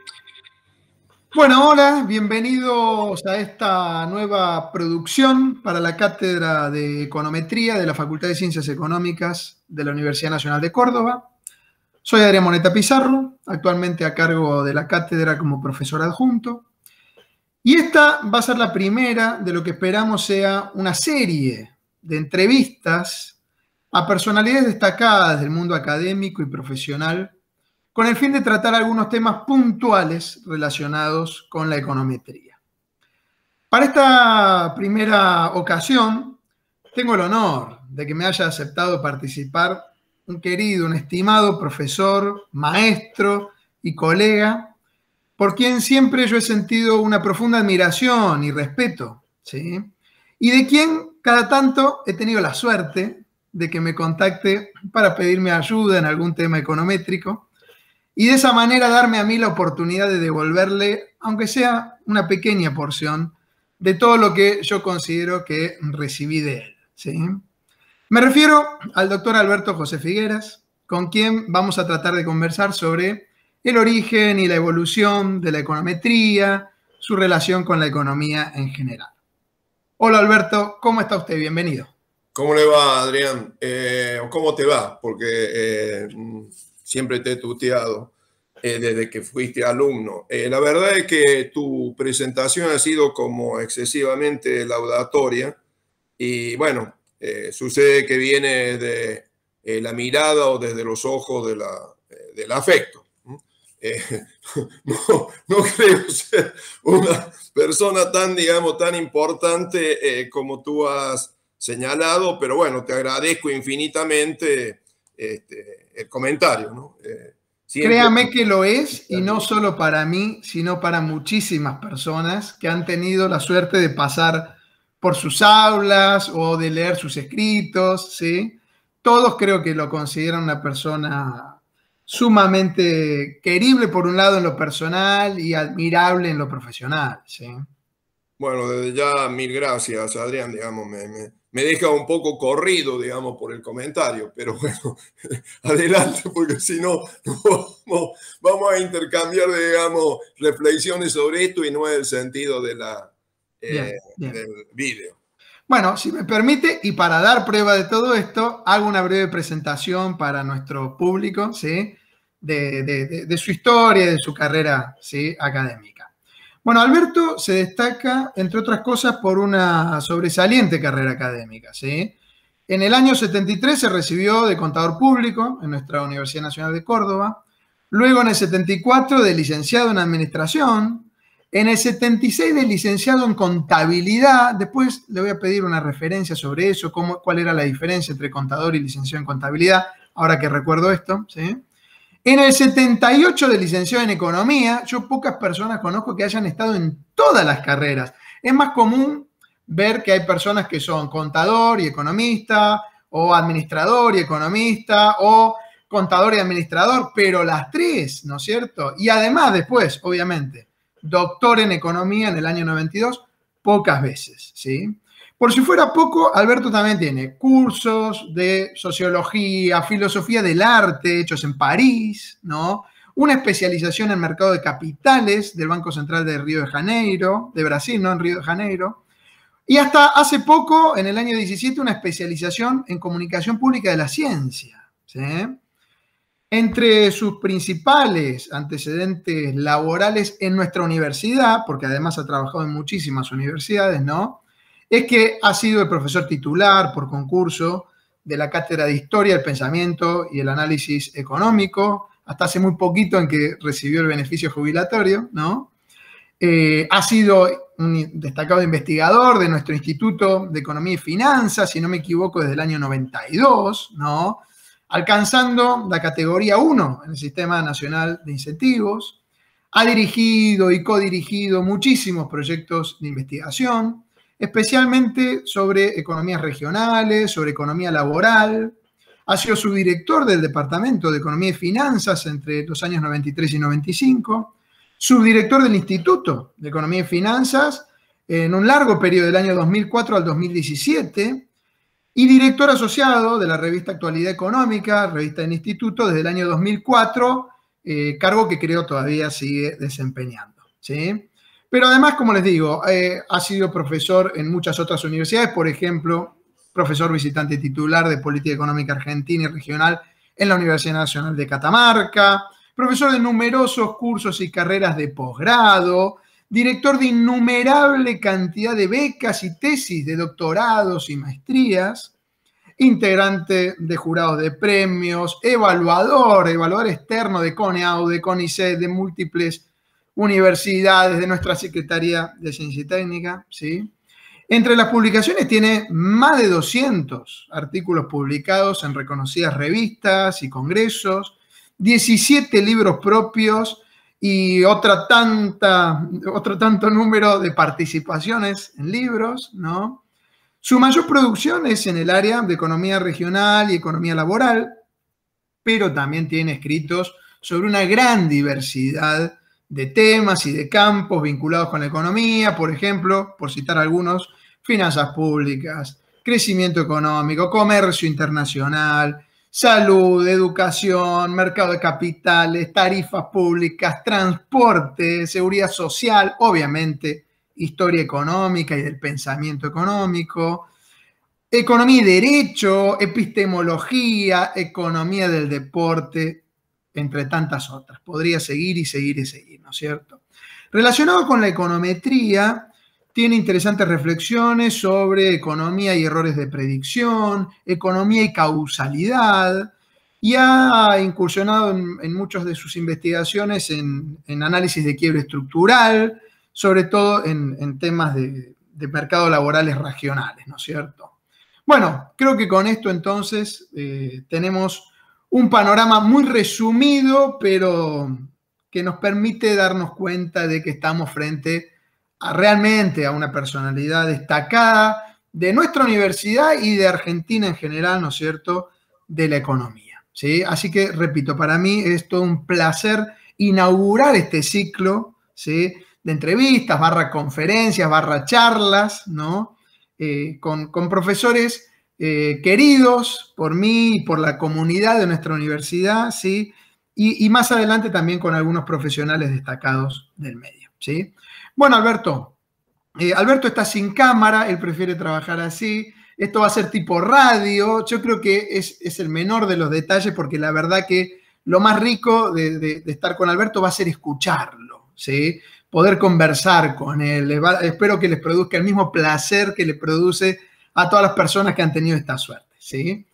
Bueno, hola, bienvenidos a esta nueva producción para la Cátedra de Econometría de la Facultad de Ciencias Económicas de la Universidad Nacional de Córdoba. Soy Adrián Moneta Pizarro, actualmente a cargo de la cátedra como profesor adjunto. Y esta va a ser la primera de lo que esperamos sea una serie de entrevistas a personalidades destacadas del mundo académico y profesional con el fin de tratar algunos temas puntuales relacionados con la econometría. Para esta primera ocasión, tengo el honor de que me haya aceptado participar un querido, un estimado profesor, maestro y colega, por quien siempre yo he sentido una profunda admiración y respeto, ¿sí? Y de quien cada tanto he tenido la suerte de que me contacte para pedirme ayuda en algún tema econométrico, y de esa manera darme a mí la oportunidad de devolverle, aunque sea una pequeña porción, de todo lo que yo considero que recibí de él, ¿sí? Me refiero al doctor Alberto José Figueras, con quien vamos a tratar de conversar sobre el origen y la evolución de la econometría, su relación con la economía en general. Hola Alberto, ¿cómo está usted? Bienvenido. ¿Cómo le va, Adrián? ¿Cómo te va? Porque siempre te he tuteado desde que fuiste alumno. La verdad es que tu presentación ha sido como excesivamente laudatoria y bueno, sucede que viene de la mirada o desde los ojos del afecto. No creo ser una persona tan, digamos, tan importante como tú has señalado, pero bueno, te agradezco infinitamente el comentario, ¿no? Créame que lo es, y no solo para mí, sino para muchísimas personas que han tenido la suerte de pasar por sus aulas o de leer sus escritos, ¿sí? Todos creo que lo consideran una persona sumamente querible por un lado en lo personal y admirable en lo profesional, ¿sí? Bueno, desde ya mil gracias, Adrián, digamos, me deja un poco corrido, digamos, por el comentario, pero bueno, adelante, porque si no, vamos a intercambiar, digamos, reflexiones sobre esto y no es el sentido de Bien. del vídeo. Bueno, si me permite, y para dar prueba de todo esto, hago una breve presentación para nuestro público, ¿sí? De su historia, de su carrera, ¿sí? Académica. Bueno, Alberto se destaca, entre otras cosas, por una sobresaliente carrera académica, ¿sí? En el año 73 se recibió de contador público en nuestra Universidad Nacional de Córdoba, luego en el 74 de licenciado en administración, en el 76 de licenciado en contabilidad. Después le voy a pedir una referencia sobre eso, cuál era la diferencia entre contador y licenciado en contabilidad, ahora que recuerdo esto, ¿sí? En el 78 de licenciado en economía. Yo pocas personas conozco que hayan estado en todas las carreras. Es más común ver que hay personas que son contador y economista, o administrador y economista, o contador y administrador, pero las tres, ¿no es cierto? Y además después, obviamente, doctor en economía en el año 92, pocas veces, ¿sí? Por si fuera poco, Alberto también tiene cursos de sociología, filosofía del arte hechos en París, ¿no? Una especialización en mercado de capitales del Banco Central de Río de Janeiro, de Brasil, ¿no? En Río de Janeiro. Y hasta hace poco, en el año 17, una especialización en comunicación pública de la ciencia, ¿sí? Entre sus principales antecedentes laborales en nuestra universidad, porque además ha trabajado en muchísimas universidades, ¿no?, es que ha sido el profesor titular por concurso de la Cátedra de Historia, el Pensamiento y el Análisis Económico, hasta hace muy poquito en que recibió el beneficio jubilatorio, ¿no? Ha sido un destacado investigador de nuestro Instituto de Economía y Finanzas, si no me equivoco, desde el año 92, ¿no?, alcanzando la categoría 1 en el Sistema Nacional de Incentivos. Ha dirigido y codirigido muchísimos proyectos de investigación, especialmente sobre economías regionales, sobre economía laboral. Ha sido subdirector del Departamento de Economía y Finanzas entre los años 93 y 95, subdirector del Instituto de Economía y Finanzas en un largo periodo del año 2004 al 2017, y director asociado de la revista Actualidad Económica, revista del Instituto, desde el año 2004, cargo que creo todavía sigue desempeñando, ¿sí? Pero además, como les digo, ha sido profesor en muchas otras universidades, por ejemplo, profesor visitante titular de Política Económica Argentina y Regional en la Universidad Nacional de Catamarca, profesor de numerosos cursos y carreras de posgrado, director de innumerable cantidad de becas y tesis de doctorados y maestrías, integrante de jurados de premios, evaluador externo de CONEAU, de CONICET, de múltiples universidades, de nuestra Secretaría de Ciencia y Técnica, ¿sí? Entre las publicaciones tiene más de 200 artículos publicados en reconocidas revistas y congresos, 17 libros propios y otro tanto número de participaciones en libros, ¿no? Su mayor producción es en el área de economía regional y economía laboral, pero también tiene escritos sobre una gran diversidad de temas y de campos vinculados con la economía, por ejemplo, por citar algunos, finanzas públicas, crecimiento económico, comercio internacional, salud, educación, mercado de capitales, tarifas públicas, transporte, seguridad social, obviamente, historia económica y del pensamiento económico, economía y derecho, epistemología, economía del deporte, entre tantas otras. Podría seguir y seguir y seguir, ¿no es cierto? Relacionado con la econometría, tiene interesantes reflexiones sobre economía y errores de predicción, economía y causalidad, y ha incursionado en muchas de sus investigaciones en análisis de quiebre estructural, sobre todo en temas de mercados laborales regionales, ¿no es cierto? Bueno, creo que con esto entonces tenemos un panorama muy resumido, pero que nos permite darnos cuenta de que estamos frente realmente a una personalidad destacada de nuestra universidad y de Argentina en general, ¿no es cierto?, de la economía, ¿sí? Así que, repito, para mí es todo un placer inaugurar este ciclo, ¿sí?, de entrevistas, conferencias, charlas, ¿no?, con profesores queridos por mí y por la comunidad de nuestra universidad, ¿sí? Y más adelante también con algunos profesionales destacados del medio, ¿sí? Bueno, Alberto, Alberto está sin cámara, él prefiere trabajar así. Esto va a ser tipo radio. Yo creo que es el menor de los detalles porque la verdad que lo más rico de estar con Alberto va a ser escucharlo, ¿sí? Poder conversar con él. Espero que les produzca el mismo placer que le produce a todas las personas que han tenido esta suerte, ¿sí?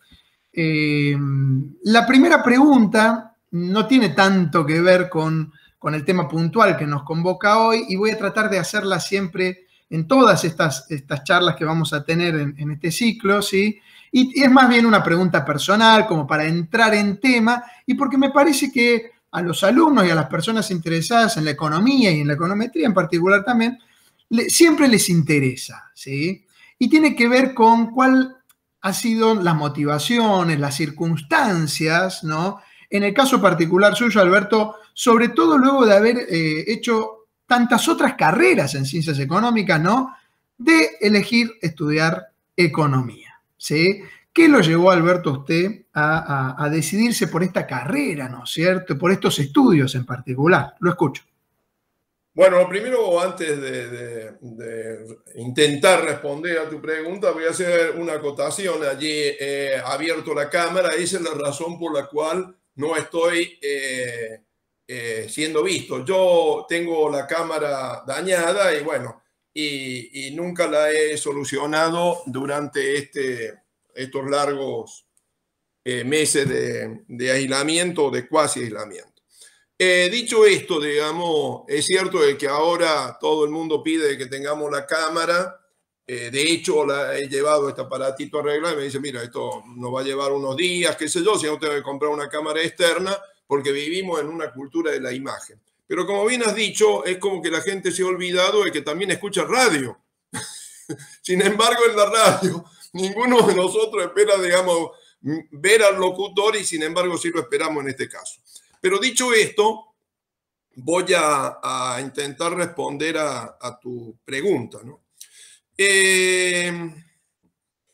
La primera pregunta no tiene tanto que ver con el tema puntual que nos convoca hoy y voy a tratar de hacerla siempre en todas estas charlas que vamos a tener en este ciclo, ¿sí? Y es más bien una pregunta personal, como para entrar en tema, y porque me parece que a los alumnos y a las personas interesadas en la economía y en la econometría en particular también, siempre les interesa, ¿sí? Y tiene que ver con cuál han sido las motivaciones, las circunstancias, ¿no? En el caso particular suyo, Alberto, sobre todo luego de haber hecho tantas otras carreras en ciencias económicas, ¿no?, de elegir estudiar economía, ¿sí? ¿Qué lo llevó, Alberto, a usted a decidirse por esta carrera, ¿no es cierto?, por estos estudios en particular. Lo escucho. Bueno, primero, antes de intentar responder a tu pregunta, voy a hacer una acotación. Allí he abierto la cámara. Esa es la razón por la cual no estoy siendo visto. Yo tengo la cámara dañada y bueno, y nunca la he solucionado durante estos largos meses de aislamiento, de cuasi aislamiento. Dicho esto, digamos, es cierto de que ahora todo el mundo pide que tengamos la cámara. De hecho, he llevado este aparatito a arreglar y me dice, mira, esto nos va a llevar unos días, qué sé yo, si no tengo que comprar una cámara externa, porque vivimos en una cultura de la imagen. Pero como bien has dicho, es como que la gente se ha olvidado de que también escucha radio. Sin embargo, en la radio, ninguno de nosotros espera, digamos, ver al locutor y sin embargo sí lo esperamos en este caso. Pero dicho esto, voy a intentar responder a tu pregunta, ¿no?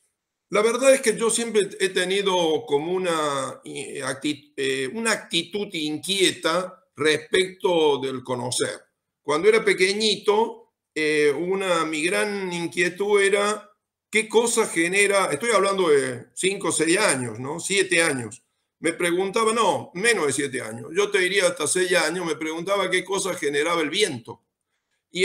La verdad es que yo siempre he tenido como una actitud inquieta respecto del conocer. Cuando era pequeñito, mi gran inquietud era qué cosa genera, estoy hablando de 5 o 6 años, ¿no? 7 años. Me preguntaba, no, menos de 7 años, yo te diría hasta 6 años, me preguntaba qué cosa generaba el viento. Y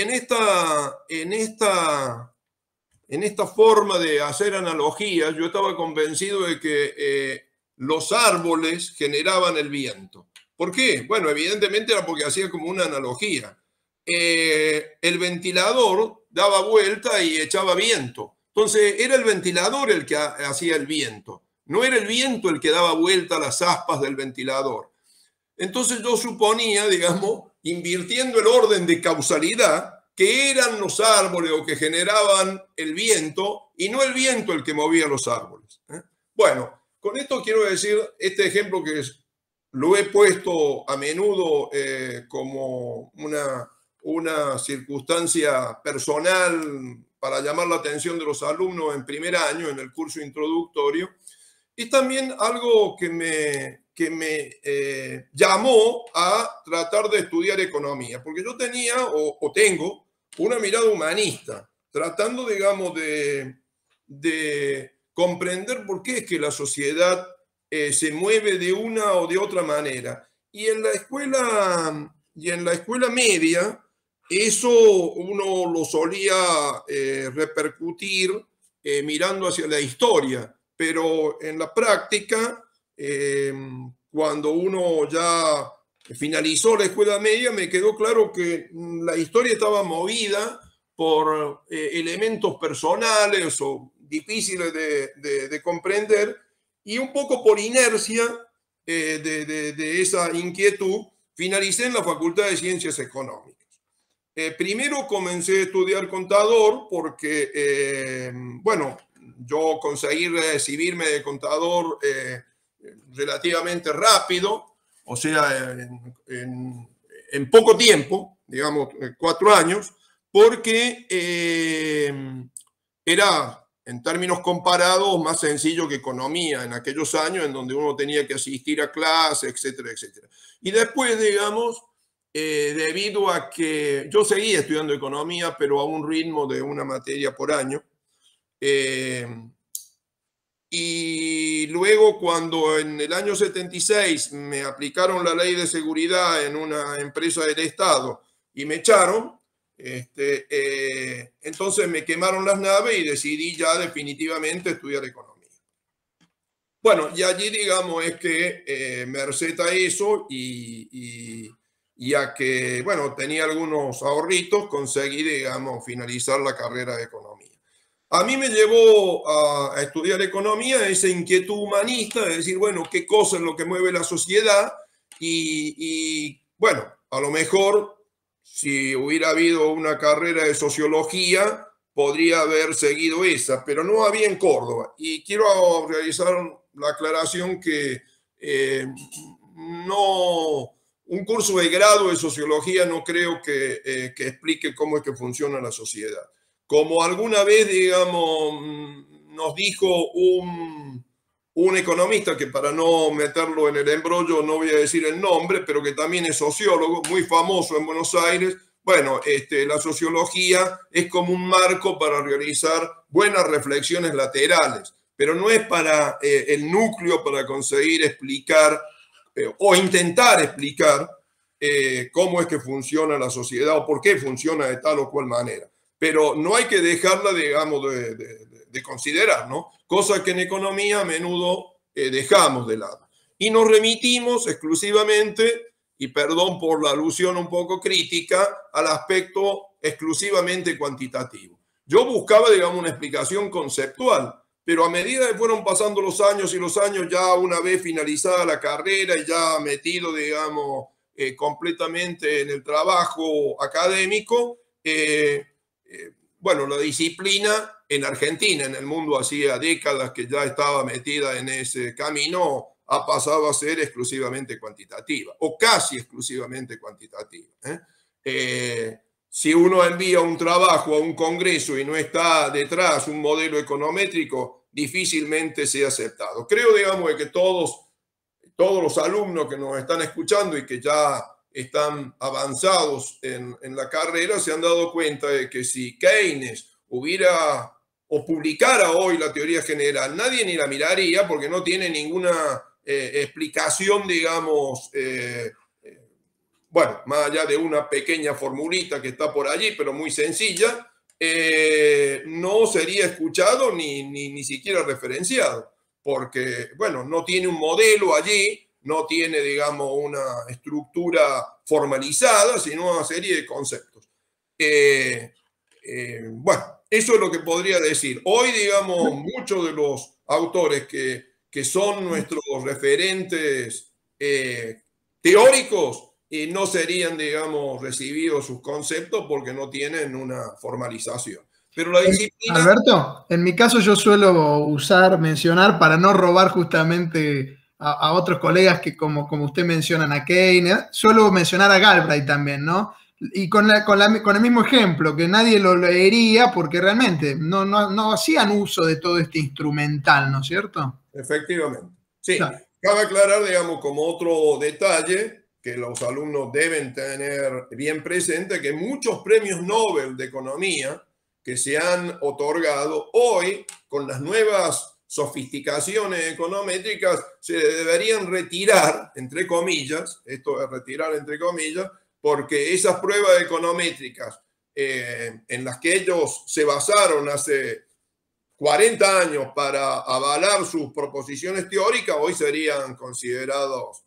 en esta forma de hacer analogías, yo estaba convencido de que los árboles generaban el viento. ¿Por qué? Bueno, evidentemente era porque hacía como una analogía. El ventilador daba vuelta y echaba viento. Entonces era el ventilador el que hacía el viento. No era el viento el que daba vuelta a las aspas del ventilador. Entonces yo suponía, digamos, invirtiendo el orden de causalidad, que eran los árboles o que generaban el viento y no el viento el que movía los árboles. Bueno, con esto quiero decir este ejemplo lo he puesto a menudo como una circunstancia personal para llamar la atención de los alumnos en primer año, en el curso introductorio, y también algo que me llamó a tratar de estudiar economía, porque yo tenía o tengo una mirada humanista, tratando, digamos, de comprender por qué es que la sociedad se mueve de una o de otra manera. Y en la escuela media, eso uno lo solía repercutir mirando hacia la historia, pero en la práctica, cuando uno ya finalizó la escuela media, me quedó claro que la historia estaba movida por elementos personales o difíciles de comprender, y un poco por inercia de esa inquietud, finalicé en la Facultad de Ciencias Económicas. Primero comencé a estudiar contador porque, bueno, yo conseguí recibirme de contador relativamente rápido, o sea, en poco tiempo, digamos 4 años, porque era, en términos comparados, más sencillo que economía en aquellos años en donde uno tenía que asistir a clases, etcétera, etcétera. Y después, digamos, debido a que yo seguía estudiando economía, pero a un ritmo de una materia por año, y luego cuando en el año 76 me aplicaron la ley de seguridad en una empresa del Estado y me echaron, entonces me quemaron las naves y decidí ya definitivamente estudiar economía. Bueno, y allí, digamos, es que merced a eso y a que, bueno, tenía algunos ahorritos, conseguí, digamos, finalizar la carrera de economía. A mí me llevó a estudiar economía esa inquietud humanista de decir, bueno, qué cosa es lo que mueve la sociedad y bueno, a lo mejor si hubiera habido una carrera de sociología, podría haber seguido esa, pero no había en Córdoba. Y quiero realizar la aclaración que no, un curso de grado de sociología no creo que explique cómo es que funciona la sociedad. Como alguna vez, digamos, nos dijo un economista, que para no meterlo en el embrollo no voy a decir el nombre, pero que también es sociólogo, muy famoso en Buenos Aires. Bueno, la sociología es como un marco para realizar buenas reflexiones laterales, pero no es para el núcleo para conseguir explicar o intentar explicar cómo es que funciona la sociedad o por qué funciona de tal o cual manera. Pero no hay que dejarla, digamos, de considerar, ¿no? Cosa que en economía a menudo dejamos de lado. Y nos remitimos exclusivamente, y perdón por la alusión un poco crítica, al aspecto exclusivamente cuantitativo. Yo buscaba, digamos, una explicación conceptual, pero a medida que fueron pasando los años y los años, ya una vez finalizada la carrera y ya metido, digamos, completamente en el trabajo académico, bueno, la disciplina en Argentina, en el mundo hacía décadas que ya estaba metida en ese camino, ha pasado a ser exclusivamente cuantitativa o casi exclusivamente cuantitativa. Si uno envía un trabajo a un congreso y no está detrás un modelo econométrico, difícilmente sea aceptado. Creo, digamos, de que todos los alumnos que nos están escuchando y que ya están avanzados en la carrera se han dado cuenta de que si Keynes hubiera o publicara hoy la teoría general, nadie ni la miraría porque no tiene ninguna explicación, digamos, bueno, más allá de una pequeña formulita que está por allí, pero muy sencilla, no sería escuchado ni siquiera referenciado, porque, bueno, no tiene un modelo allí, no tiene, digamos, una estructura formalizada, sino una serie de conceptos. Bueno, eso es lo que podría decir. Hoy, digamos, muchos de los autores que son nuestros referentes teóricos no serían, digamos, recibidos sus conceptos porque no tienen una formalización. Pero la disciplina... Alberto, en mi caso yo suelo mencionar para no robar justamente a otros colegas que como usted mencionan a Keynes, suelo mencionar a Galbraith también, ¿no? Y con el mismo ejemplo, que nadie lo leería porque realmente no hacían uso de todo este instrumental, ¿no es cierto? Efectivamente. Sí, Claro. cabe aclarar, digamos, como otro detalle que los alumnos deben tener bien presente, que muchos premios Nobel de economía que se han otorgado hoy con las nuevas sofisticaciones econométricas se deberían retirar, entre comillas, esto es retirar entre comillas, porque esas pruebas econométricas en las que ellos se basaron hace 40 años para avalar sus proposiciones teóricas, hoy serían considerados,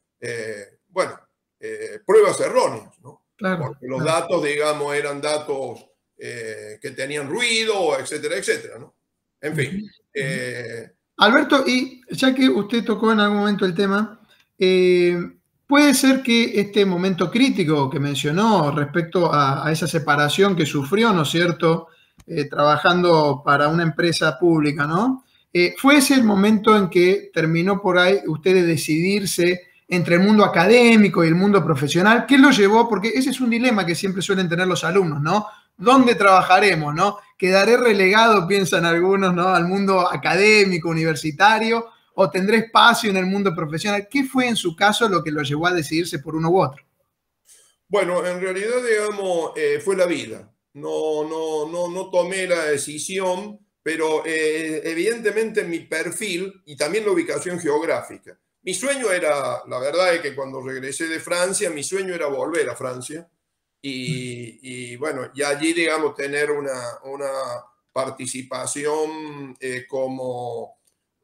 pruebas erróneas, ¿no? Claro, Porque los claro. datos, digamos, eran datos que tenían ruido, etcétera, etcétera, ¿no? En fin. Alberto, y ya que usted tocó en algún momento el tema, puede ser que este momento crítico que mencionó respecto a esa separación que sufrió, ¿no es cierto?, trabajando para una empresa pública, ¿no? ¿Fue ese el momento en que terminó por ahí usted de decidirse entre el mundo académico y el mundo profesional? ¿Qué lo llevó? Porque ese es un dilema que siempre suelen tener los alumnos, ¿no? ¿Dónde trabajaremos, no? ¿Quedaré relegado, piensan algunos, ¿no?, al mundo académico, universitario, o tendré espacio en el mundo profesional? ¿Qué fue en su caso lo que lo llevó a decidirse por uno u otro? Bueno, en realidad, digamos, fue la vida. No tomé la decisión, pero evidentemente mi perfil y también la ubicación geográfica. Mi sueño era, la verdad es que cuando regresé de Francia, mi sueño era volver a Francia bueno, y allí, digamos, tener una participación como...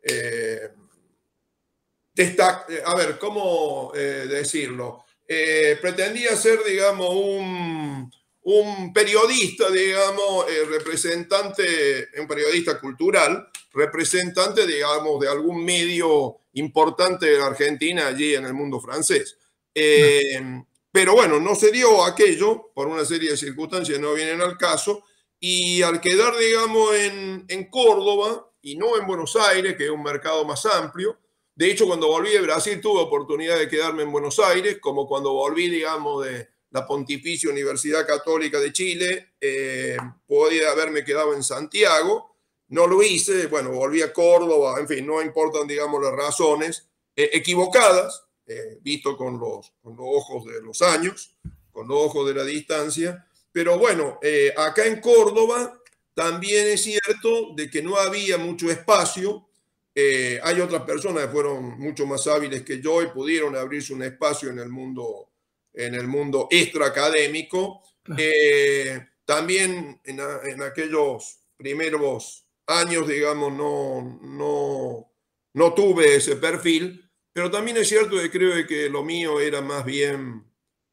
a ver, ¿cómo decirlo? Pretendía ser, digamos, un periodista, digamos, representante, un periodista cultural, representante, digamos, de algún medio importante de la Argentina allí en el mundo francés. Pero bueno, no se dio aquello por una serie de circunstancias que no vienen al caso, y al quedar, digamos, en Córdoba y no en Buenos Aires, que es un mercado más amplio. De hecho, cuando volví de Brasil tuve oportunidad de quedarme en Buenos Aires, como cuando volví, digamos, de la Pontificia Universidad Católica de Chile, podía haberme quedado en Santiago, no lo hice, bueno, volví a Córdoba, en fin, no importan, digamos, las razones equivocadas, visto con los ojos de los años, con los ojos de la distancia, pero bueno, acá en Córdoba también es cierto de que no había mucho espacio. Hay otras personas que fueron mucho más hábiles que yo y pudieron abrirse un espacio en el mundo extraacadémico. También en aquellos primeros años, digamos, no tuve ese perfil, pero también es cierto que creo que lo mío era más bien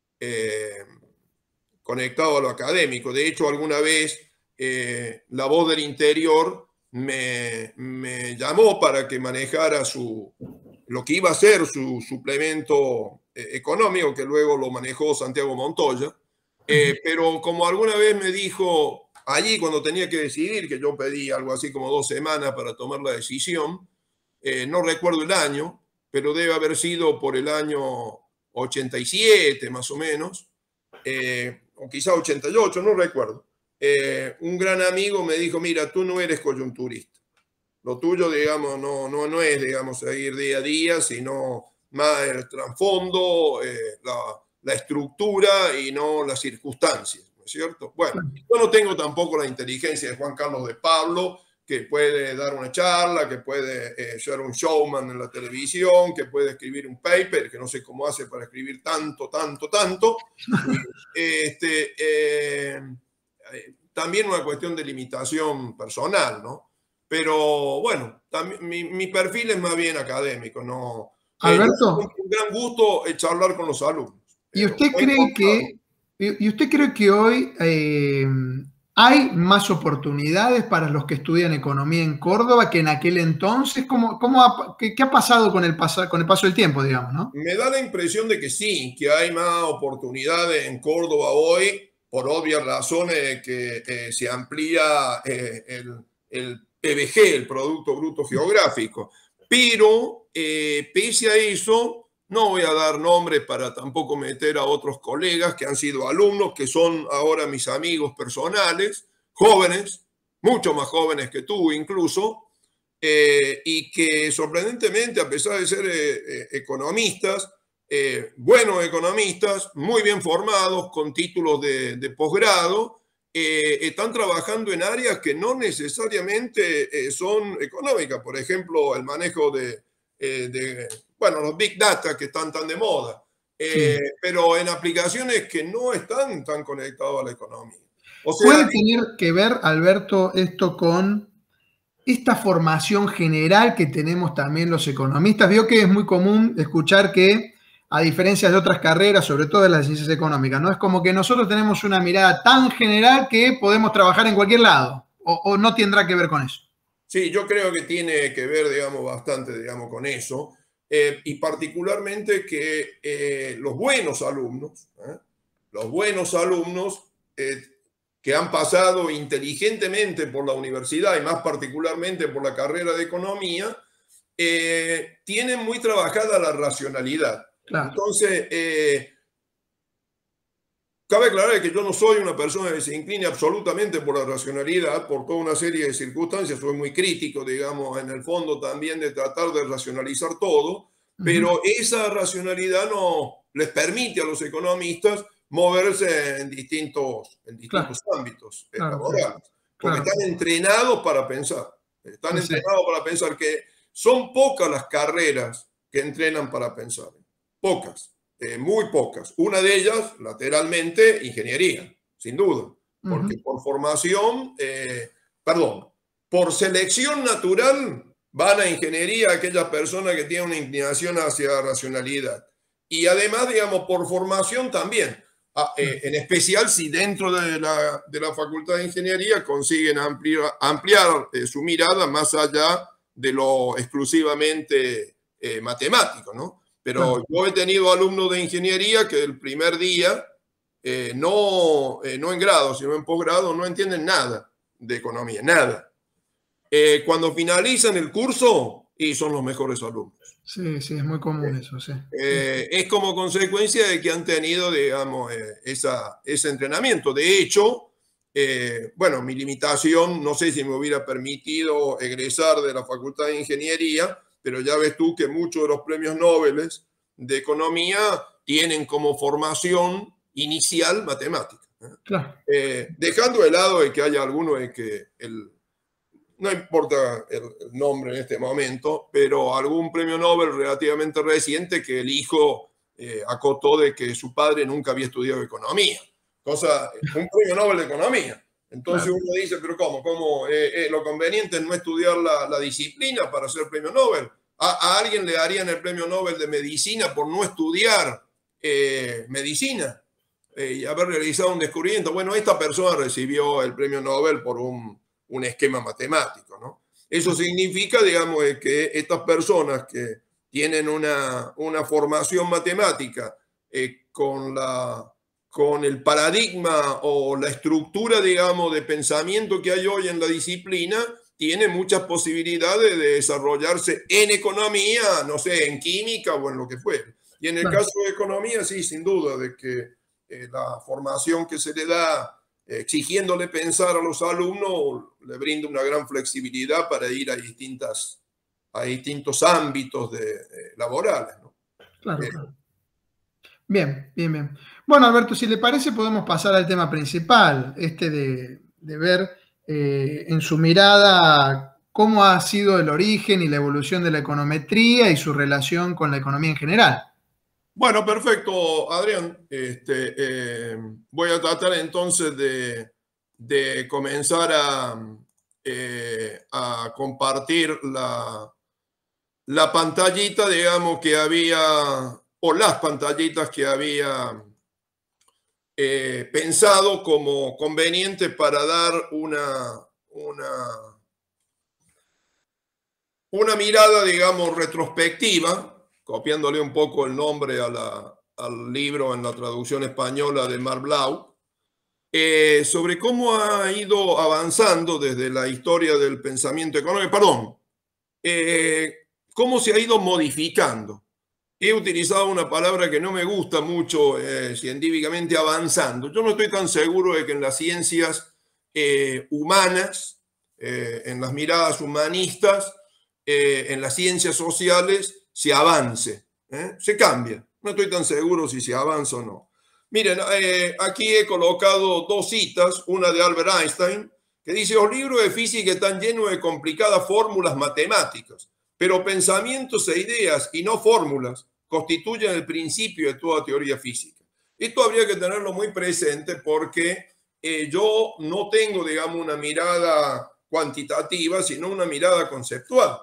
conectado a lo académico. De hecho, alguna vez La Voz del Interior me llamó para que manejara lo que iba a ser su suplemento económico, que luego lo manejó Santiago Montoya. Pero como alguna vez me dijo allí cuando tenía que decidir, que yo pedí algo así como 2 semanas para tomar la decisión, no recuerdo el año, pero debe haber sido por el año 87 más o menos, o quizá 88, no recuerdo. Un gran amigo me dijo, mira, tú no eres coyunturista. Lo tuyo, digamos, no es, digamos, seguir día a día, sino más el trasfondo, la estructura y no las circunstancias, ¿no es cierto? Bueno, yo no tengo tampoco la inteligencia de Juan Carlos de Pablo, que puede dar una charla, que puede ser un showman en la televisión, que puede escribir un paper, que no sé cómo hace para escribir tanto. También una cuestión de limitación personal, ¿no? Pero bueno, también, mi perfil es más bien académico, ¿no? Alberto, Un gran gusto charlar con los alumnos. ¿y usted cree que hoy hay más oportunidades para los que estudian economía en Córdoba que en aquel entonces? ¿Qué ha pasado con el paso del tiempo, digamos, ¿no? Me da la impresión de que sí, que hay más oportunidades en Córdoba hoy, por obvias razones que se amplía el PBG, el Producto Bruto Geográfico. Pero pese a eso, no voy a dar nombres para tampoco meter a otros colegas que han sido alumnos, que son ahora mis amigos personales, jóvenes, mucho más jóvenes que tú incluso, y que sorprendentemente, a pesar de ser economistas, buenos economistas, muy bien formados, con títulos de posgrado, están trabajando en áreas que no necesariamente son económicas. Por ejemplo, el manejo bueno, los big data que están tan de moda, Sí. pero en aplicaciones que no están tan conectadas a la economía. O sea, ¿Puede tener que ver, Alberto, esto con esta formación general que tenemos también los economistas? Veo que es muy común escuchar que, a diferencia de otras carreras, sobre todo de las ciencias económicas, ¿no? Es como que nosotros tenemos una mirada tan general que podemos trabajar en cualquier lado, o no tendrá que ver con eso. sí, yo creo que tiene que ver, digamos, bastante, digamos, con eso, y particularmente que los buenos alumnos que han pasado inteligentemente por la universidad y más particularmente por la carrera de economía, tienen muy trabajada la racionalidad. Claro. Entonces, cabe aclarar que yo no soy una persona que se incline absolutamente por la racionalidad, por toda una serie de circunstancias. Soy muy crítico, digamos, en el fondo también de tratar de racionalizar todo, pero esa racionalidad no les permite a los economistas moverse en distintos Claro, ámbitos claro, laborales, porque claro. están entrenados para pensar. Están Sí, entrenados para pensar, que son pocas las carreras que entrenan para pensar. Pocas. Muy pocas. Una de ellas, lateralmente, ingeniería, sin duda, porque por formación, perdón, por selección natural van a ingeniería aquellas personas que tienen una inclinación hacia la racionalidad. Y además, digamos, por formación también, en especial si dentro de la Facultad de Ingeniería consiguen ampliar su mirada más allá de lo exclusivamente matemático, ¿no? Pero yo he tenido alumnos de ingeniería que el primer día, no en grado, sino en posgrado, no entienden nada de economía, nada. Cuando finalizan el curso, y son los mejores alumnos. sí, sí, es muy común eso, sí. Es como consecuencia de que han tenido, digamos, ese entrenamiento. De hecho, bueno, mi limitación, no sé si me hubiera permitido egresar de la Facultad de Ingeniería, pero ya ves tú que muchos de los premios Nobel de economía tienen como formación inicial matemática. Claro. Dejando de lado de que haya algunos de que no importa el nombre en este momento, pero algún premio Nobel relativamente reciente que el hijo acotó de que su padre nunca había estudiado economía. Un premio Nobel de economía. Entonces Claro. uno dice, pero ¿cómo? Lo conveniente es no estudiar la disciplina para ser premio Nobel. A alguien le darían el premio Nobel de medicina por no estudiar medicina y haber realizado un descubrimiento. Bueno, esta persona recibió el premio Nobel por un esquema matemático, ¿no? Eso significa, digamos, que estas personas que tienen una formación matemática con el paradigma o la estructura, digamos, de pensamiento que hay hoy en la disciplina, tienen muchas posibilidades de desarrollarse en economía, no sé, en química o en lo que fuere. Y en el Claro. caso de economía, sí, sin duda, de que la formación que se le da exigiéndole pensar a los alumnos, le brinda una gran flexibilidad para ir a distintos ámbitos laborales, ¿no? Claro, claro. Bien, bien, bien. Bueno, Alberto, si le parece, podemos pasar al tema principal, de ver en su mirada cómo ha sido el origen y la evolución de la econometría y su relación con la economía en general. Bueno, perfecto, Adrián. Voy a tratar entonces de comenzar a compartir la pantallita, digamos, que había, o las pantallitas que había pensado como conveniente para dar una mirada, digamos, retrospectiva, copiándole un poco el nombre al libro en la traducción española de Marc Blau, sobre cómo ha ido avanzando desde la historia del pensamiento económico, perdón, cómo se ha ido modificando. He utilizado una palabra que no me gusta mucho científicamente, avanzando. Yo no estoy tan seguro de que en las ciencias humanas, en las miradas humanistas, en las ciencias sociales, se avance. Se cambia. No estoy tan seguro si se avanza o no. Miren, aquí he colocado dos citas, una de Albert Einstein, que dice: los libros de física están llenos de complicadas fórmulas matemáticas, pero pensamientos e ideas y no fórmulas constituyen el principio de toda teoría física. Esto habría que tenerlo muy presente porque yo no tengo, digamos, una mirada cuantitativa, sino una mirada conceptual.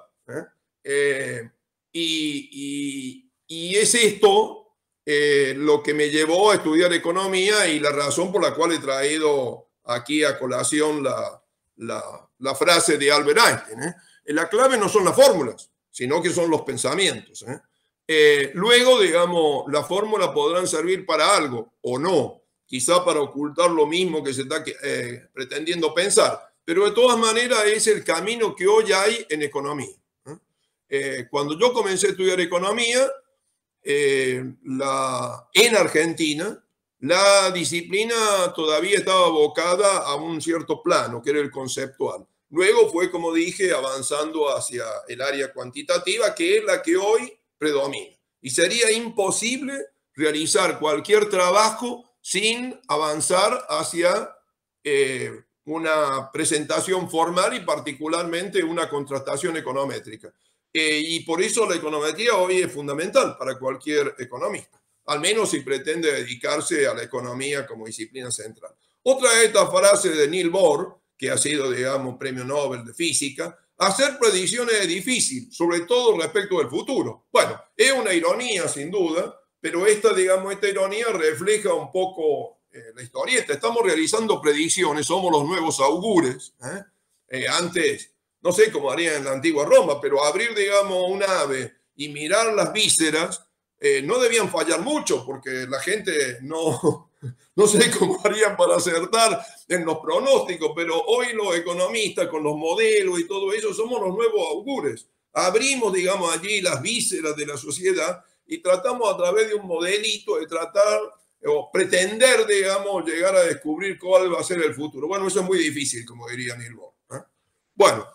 Y es esto lo que me llevó a estudiar economía y la razón por la cual he traído aquí a colación la frase de Albert Einstein. La clave no son las fórmulas, sino que son los pensamientos. Luego, digamos, las fórmulas podrán servir para algo o no, quizá para ocultar lo mismo que se está pretendiendo pensar, pero de todas maneras es el camino que hoy hay en economía. Cuando yo comencé a estudiar economía, en Argentina, la disciplina todavía estaba abocada a un cierto plano, que era el conceptual. Luego fue, como dije, avanzando hacia el área cuantitativa, que es la que hoy predomina. Y sería imposible realizar cualquier trabajo sin avanzar hacia una presentación formal y particularmente una contrastación econométrica. Y por eso la econometría hoy es fundamental para cualquier economista, al menos si pretende dedicarse a la economía como disciplina central. Otra de estas frases de Niels Bohr, que ha sido, digamos, premio Nobel de física: hacer predicciones es difícil, sobre todo respecto del futuro. Bueno, es una ironía sin duda, pero esta ironía refleja un poco la historieta. Estamos realizando predicciones, somos los nuevos augures. Antes, no sé cómo harían en la antigua Roma, pero abrir, digamos, un ave y mirar las vísceras no debían fallar mucho, porque la gente no sé cómo harían para acertar en los pronósticos, pero hoy los economistas con los modelos y todo eso somos los nuevos augures. Abrimos, digamos, allí las vísceras de la sociedad y tratamos a través de un modelito de tratar o pretender, digamos, llegar a descubrir cuál va a ser el futuro. Bueno, eso es muy difícil, como diría Niels Bohr. Bueno,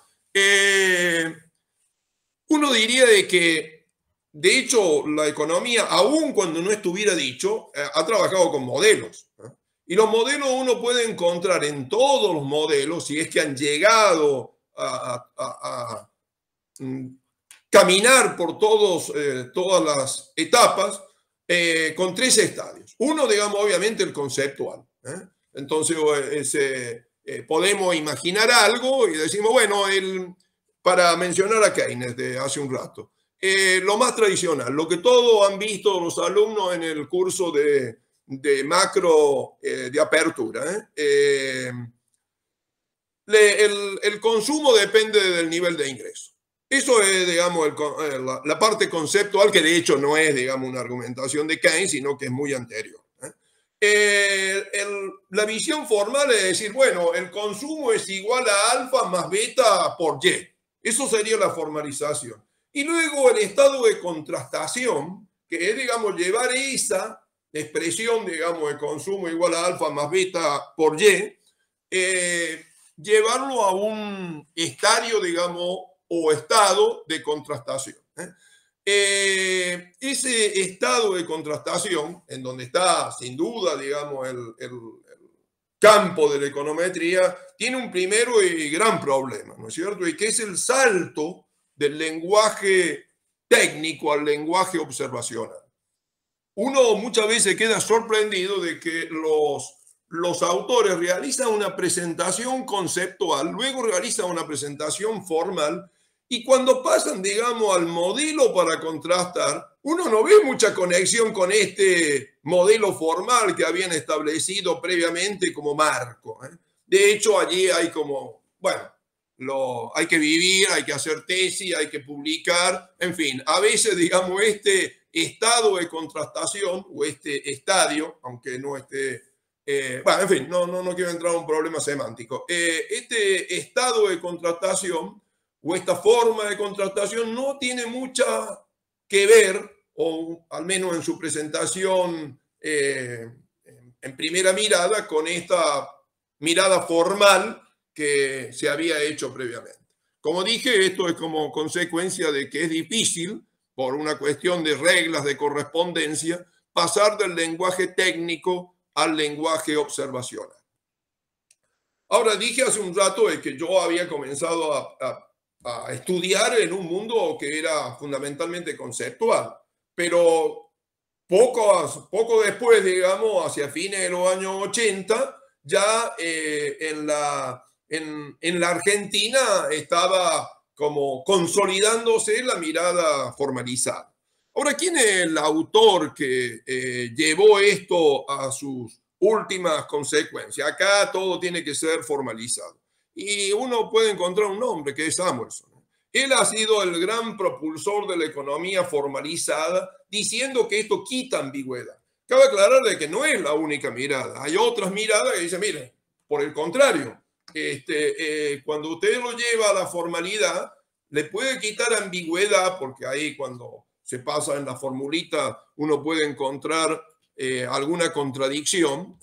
uno diría de que, de hecho, la economía, aun cuando no estuviera dicho, ha trabajado con modelos. Y los modelos uno puede encontrar en todos los modelos, si es que han llegado a caminar por todas las etapas, con tres estadios. Uno, digamos, obviamente el conceptual. Entonces, podemos imaginar algo y decimos, bueno, para mencionar a Keynes de hace un rato, lo más tradicional, lo que todos han visto los alumnos en el curso de macro de apertura. El consumo depende del nivel de ingreso. Eso es, digamos, la parte conceptual, que de hecho no es, digamos, una argumentación de Keynes, sino que es muy anterior. La visión formal es decir, bueno, el consumo es igual a alfa más beta por Y. Eso sería la formalización. Y luego el estado de contrastación, que es, digamos, llevar esa expresión, digamos, de consumo igual a alfa más beta por Y llevarlo a un estadio, digamos, o estado de contrastación. Ese estado de contrastación, en donde está sin duda, digamos, el campo de la econometría, tiene un primero y gran problema, ¿no es cierto? Y que es el salto del lenguaje técnico al lenguaje observacional. Uno muchas veces queda sorprendido de que los autores realizan una presentación conceptual, luego realizan una presentación formal, y cuando pasan, digamos, al modelo para contrastar, uno no ve mucha conexión con este modelo formal que habían establecido previamente como marco. De hecho, allí hay como, bueno, hay que vivir, hay que hacer tesis, hay que publicar, en fin, a veces, digamos, este estado de contrastación o este estadio, aunque no esté, bueno, en fin, no quiero entrar en un problema semántico. Este estado de contrastación o esta forma de contrastación no tiene mucha que ver, o al menos en su presentación en primera mirada, con esta mirada formal que se había hecho previamente. Como dije, esto es como consecuencia de que es difícil, por una cuestión de reglas de correspondencia, pasar del lenguaje técnico al lenguaje observacional. Ahora, dije hace un rato de que yo había comenzado a estudiar en un mundo que era fundamentalmente conceptual, pero poco después, digamos, hacia fines de los años 80, ya en la Argentina estaba como consolidándose la mirada formalizada. Ahora, ¿quién es el autor que llevó esto a sus últimas consecuencias? Acá todo tiene que ser formalizado. Y uno puede encontrar un nombre, que es Samuelson. Él ha sido el gran propulsor de la economía formalizada, diciendo que esto quita ambigüedad. Cabe aclarar de que no es la única mirada. Hay otras miradas que dicen, mire, por el contrario, cuando usted lo lleva a la formalidad, le puede quitar ambigüedad, porque ahí cuando se pasa en la formulita uno puede encontrar alguna contradicción,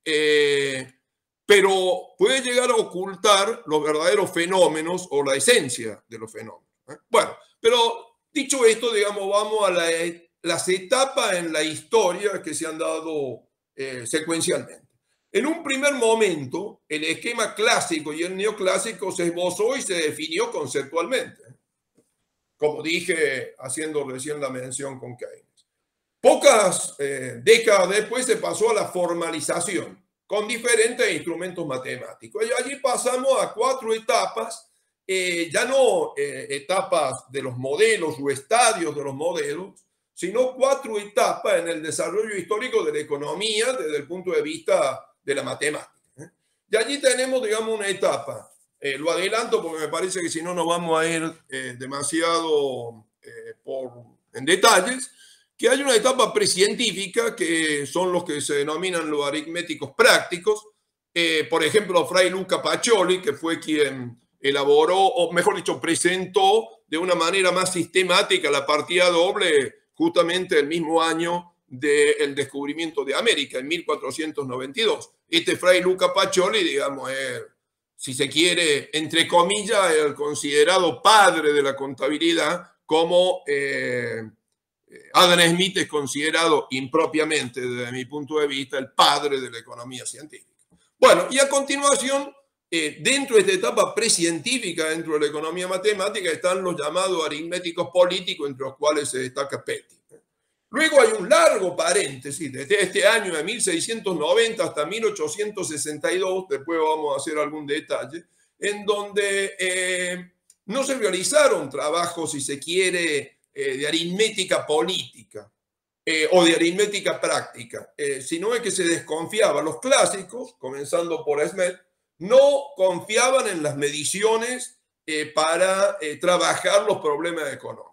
pero puede llegar a ocultar los verdaderos fenómenos o la esencia de los fenómenos. Bueno, pero dicho esto, digamos, vamos a las etapas en la historia que se han dado secuencialmente. En un primer momento, el esquema clásico y el neoclásico se esbozó y se definió conceptualmente, como dije haciendo recién la mención con Keynes. Pocas décadas después se pasó a la formalización con diferentes instrumentos matemáticos. Y allí pasamos a 4 etapas, ya no etapas de los modelos o estadios de los modelos, sino 4 etapas en el desarrollo histórico de la economía desde el punto de vista de la matemática. Y allí tenemos, digamos, una etapa. Lo adelanto porque me parece que si no nos vamos a ir demasiado en detalles, que hay una etapa precientífica que son los que se denominan los aritméticos prácticos. Por ejemplo, Fray Luca Pacioli, que fue quien elaboró, o mejor dicho, presentó de una manera más sistemática la partida doble justamente el mismo año del descubrimiento de América, en 1492. Este Fray Luca Pacioli, digamos, si se quiere, entre comillas, el considerado padre de la contabilidad, como Adam Smith es considerado impropiamente, desde mi punto de vista, el padre de la economía científica. Bueno, y a continuación, dentro de esta etapa precientífica, dentro de la economía matemática, están los llamados aritméticos políticos, entre los cuales se destaca Petty. Luego hay un largo paréntesis, desde este año de 1690 hasta 1862, después vamos a hacer algún detalle, en donde no se realizaron trabajos, si se quiere, de aritmética política o de aritmética práctica, sino es que se desconfiaba. Los clásicos, comenzando por Smith, no confiaban en las mediciones para trabajar los problemas económicos.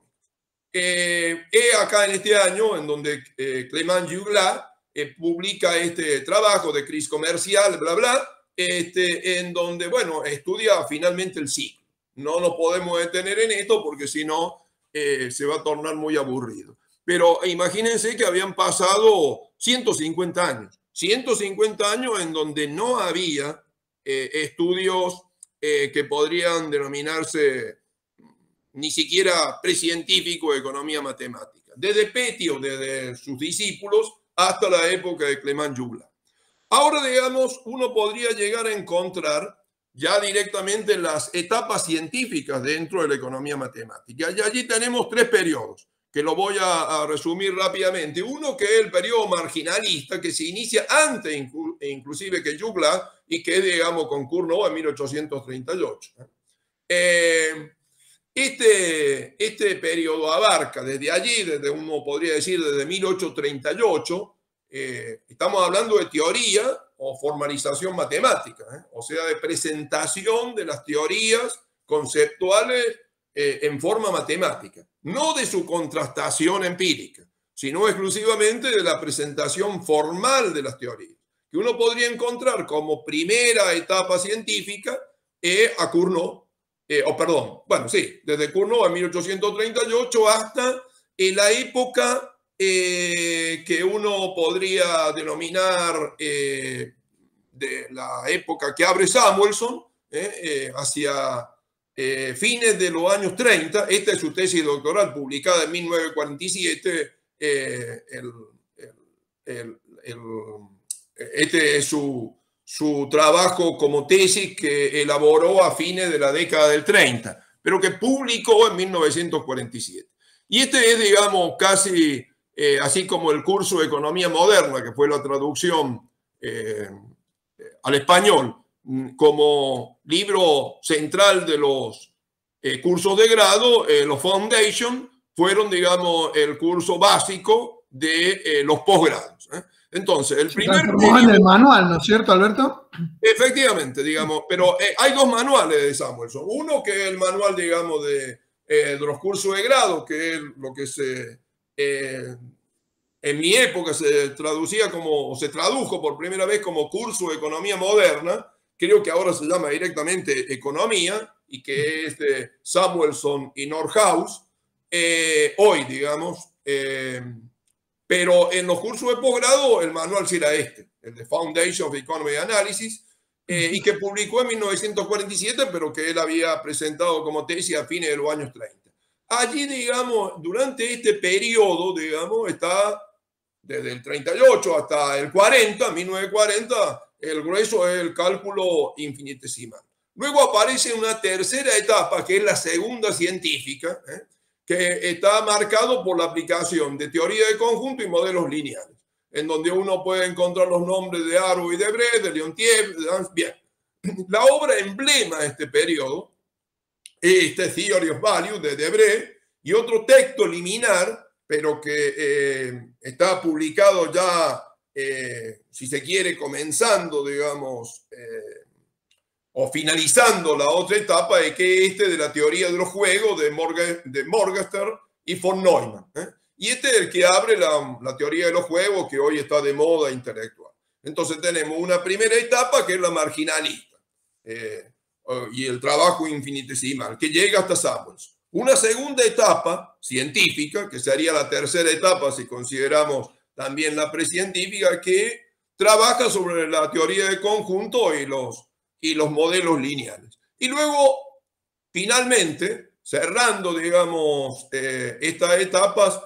Acá en este año en donde Clément Juglat publica este trabajo de crisis comercial, bla, bla, en donde, bueno, estudia finalmente el ciclo. No nos podemos detener en esto porque si no se va a tornar muy aburrido. Pero imagínense que habían pasado 150 años. 150 años en donde no había estudios que podrían denominarse ni siquiera precientífico de economía matemática, desde Petty o desde sus discípulos hasta la época de Clement Juglar. Ahora, digamos, uno podría llegar a encontrar ya directamente las etapas científicas dentro de la economía matemática. Y allí tenemos tres periodos, que lo voy a resumir rápidamente. Uno que es el periodo marginalista, que se inicia antes inclusive que Juglar y que es, digamos, con Cournot en 1838. Este periodo abarca desde allí, desde uno podría decir desde 1838, estamos hablando de teoría o formalización matemática, o sea, de presentación de las teorías conceptuales en forma matemática, no de su contrastación empírica, sino exclusivamente de la presentación formal de las teorías, que uno podría encontrar como primera etapa científica a Cournot, desde Cournot en 1838 hasta la época que uno podría denominar de la época que abre Samuelson, hacia fines de los años 30. Esta es su tesis doctoral publicada en 1947. Este es su trabajo como tesis que elaboró a fines de la década del 30, pero que publicó en 1947. Y este es, digamos, casi así como el curso de Economía Moderna, que fue la traducción al español, como libro central de los cursos de grado, los Foundation fueron, digamos, el curso básico de los posgrados. Entonces, el primer periodo... en el manual, ¿no es cierto, Alberto? Efectivamente, digamos, pero hay dos manuales de Samuelson. Uno que es el manual, digamos, de los cursos de grado, que es lo que en mi época se traducía como, o se tradujo por primera vez como curso de Economía Moderna. Creo que ahora se llama directamente Economía, y que es de Samuelson y Nordhaus, hoy, digamos. Pero en los cursos de posgrado el manual sí era el de Foundation of Economy Analysis, y que publicó en 1947, pero que él había presentado como tesis a fines de los años 30. Allí, digamos, durante este periodo, digamos, está desde el 38 hasta el 40, 1940, el grueso es el cálculo infinitesimal. Luego aparece una tercera etapa, que es la segunda científica, que está marcado por la aplicación de teoría de conjunto y modelos lineales, en donde uno puede encontrar los nombres de Arrow y Debré, de Leontief. Bien, la obra emblema de este periodo es este Theory of Value de Debré, y otro texto liminar, pero que está publicado ya, si se quiere, comenzando, digamos, o finalizando la otra etapa, es que de la teoría de los juegos de Morgenstern y von Neumann. Y este es el que abre la teoría de los juegos, que hoy está de moda intelectual. Entonces tenemos una primera etapa que es la marginalista, y el trabajo infinitesimal, que llega hasta Samuelson. Una segunda etapa científica, que sería la tercera etapa si consideramos también la precientífica, que trabaja sobre la teoría de conjunto y los modelos lineales. Y luego, finalmente, cerrando, digamos, estas etapas,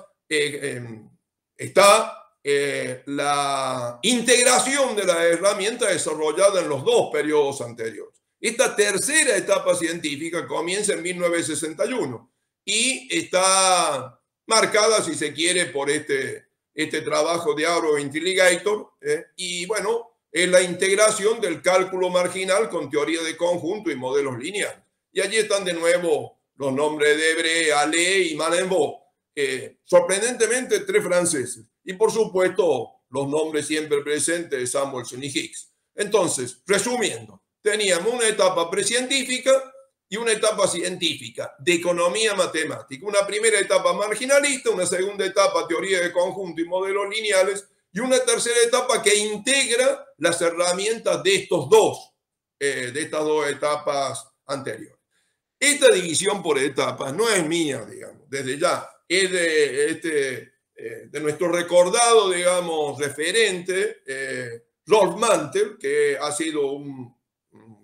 está la integración de la herramienta desarrollada en los dos periodos anteriores. Esta tercera etapa científica comienza en 1961 y está marcada, si se quiere, por este trabajo de Arrow Intelligator, y bueno, es la integración del cálculo marginal con teoría de conjunto y modelos lineales. Y allí están de nuevo los nombres de Debré, Allais y Malenbeau, sorprendentemente tres franceses, y por supuesto los nombres siempre presentes de Samuelson y Higgs. Entonces, resumiendo, teníamos una etapa precientífica y una etapa científica de economía matemática. Una primera etapa marginalista, una segunda etapa teoría de conjunto y modelos lineales, y una tercera etapa que integra las herramientas de estas dos etapas anteriores. Esta división por etapas no es mía, digamos, desde ya. Es de nuestro recordado, digamos, referente, Rolf Mantel, que ha sido un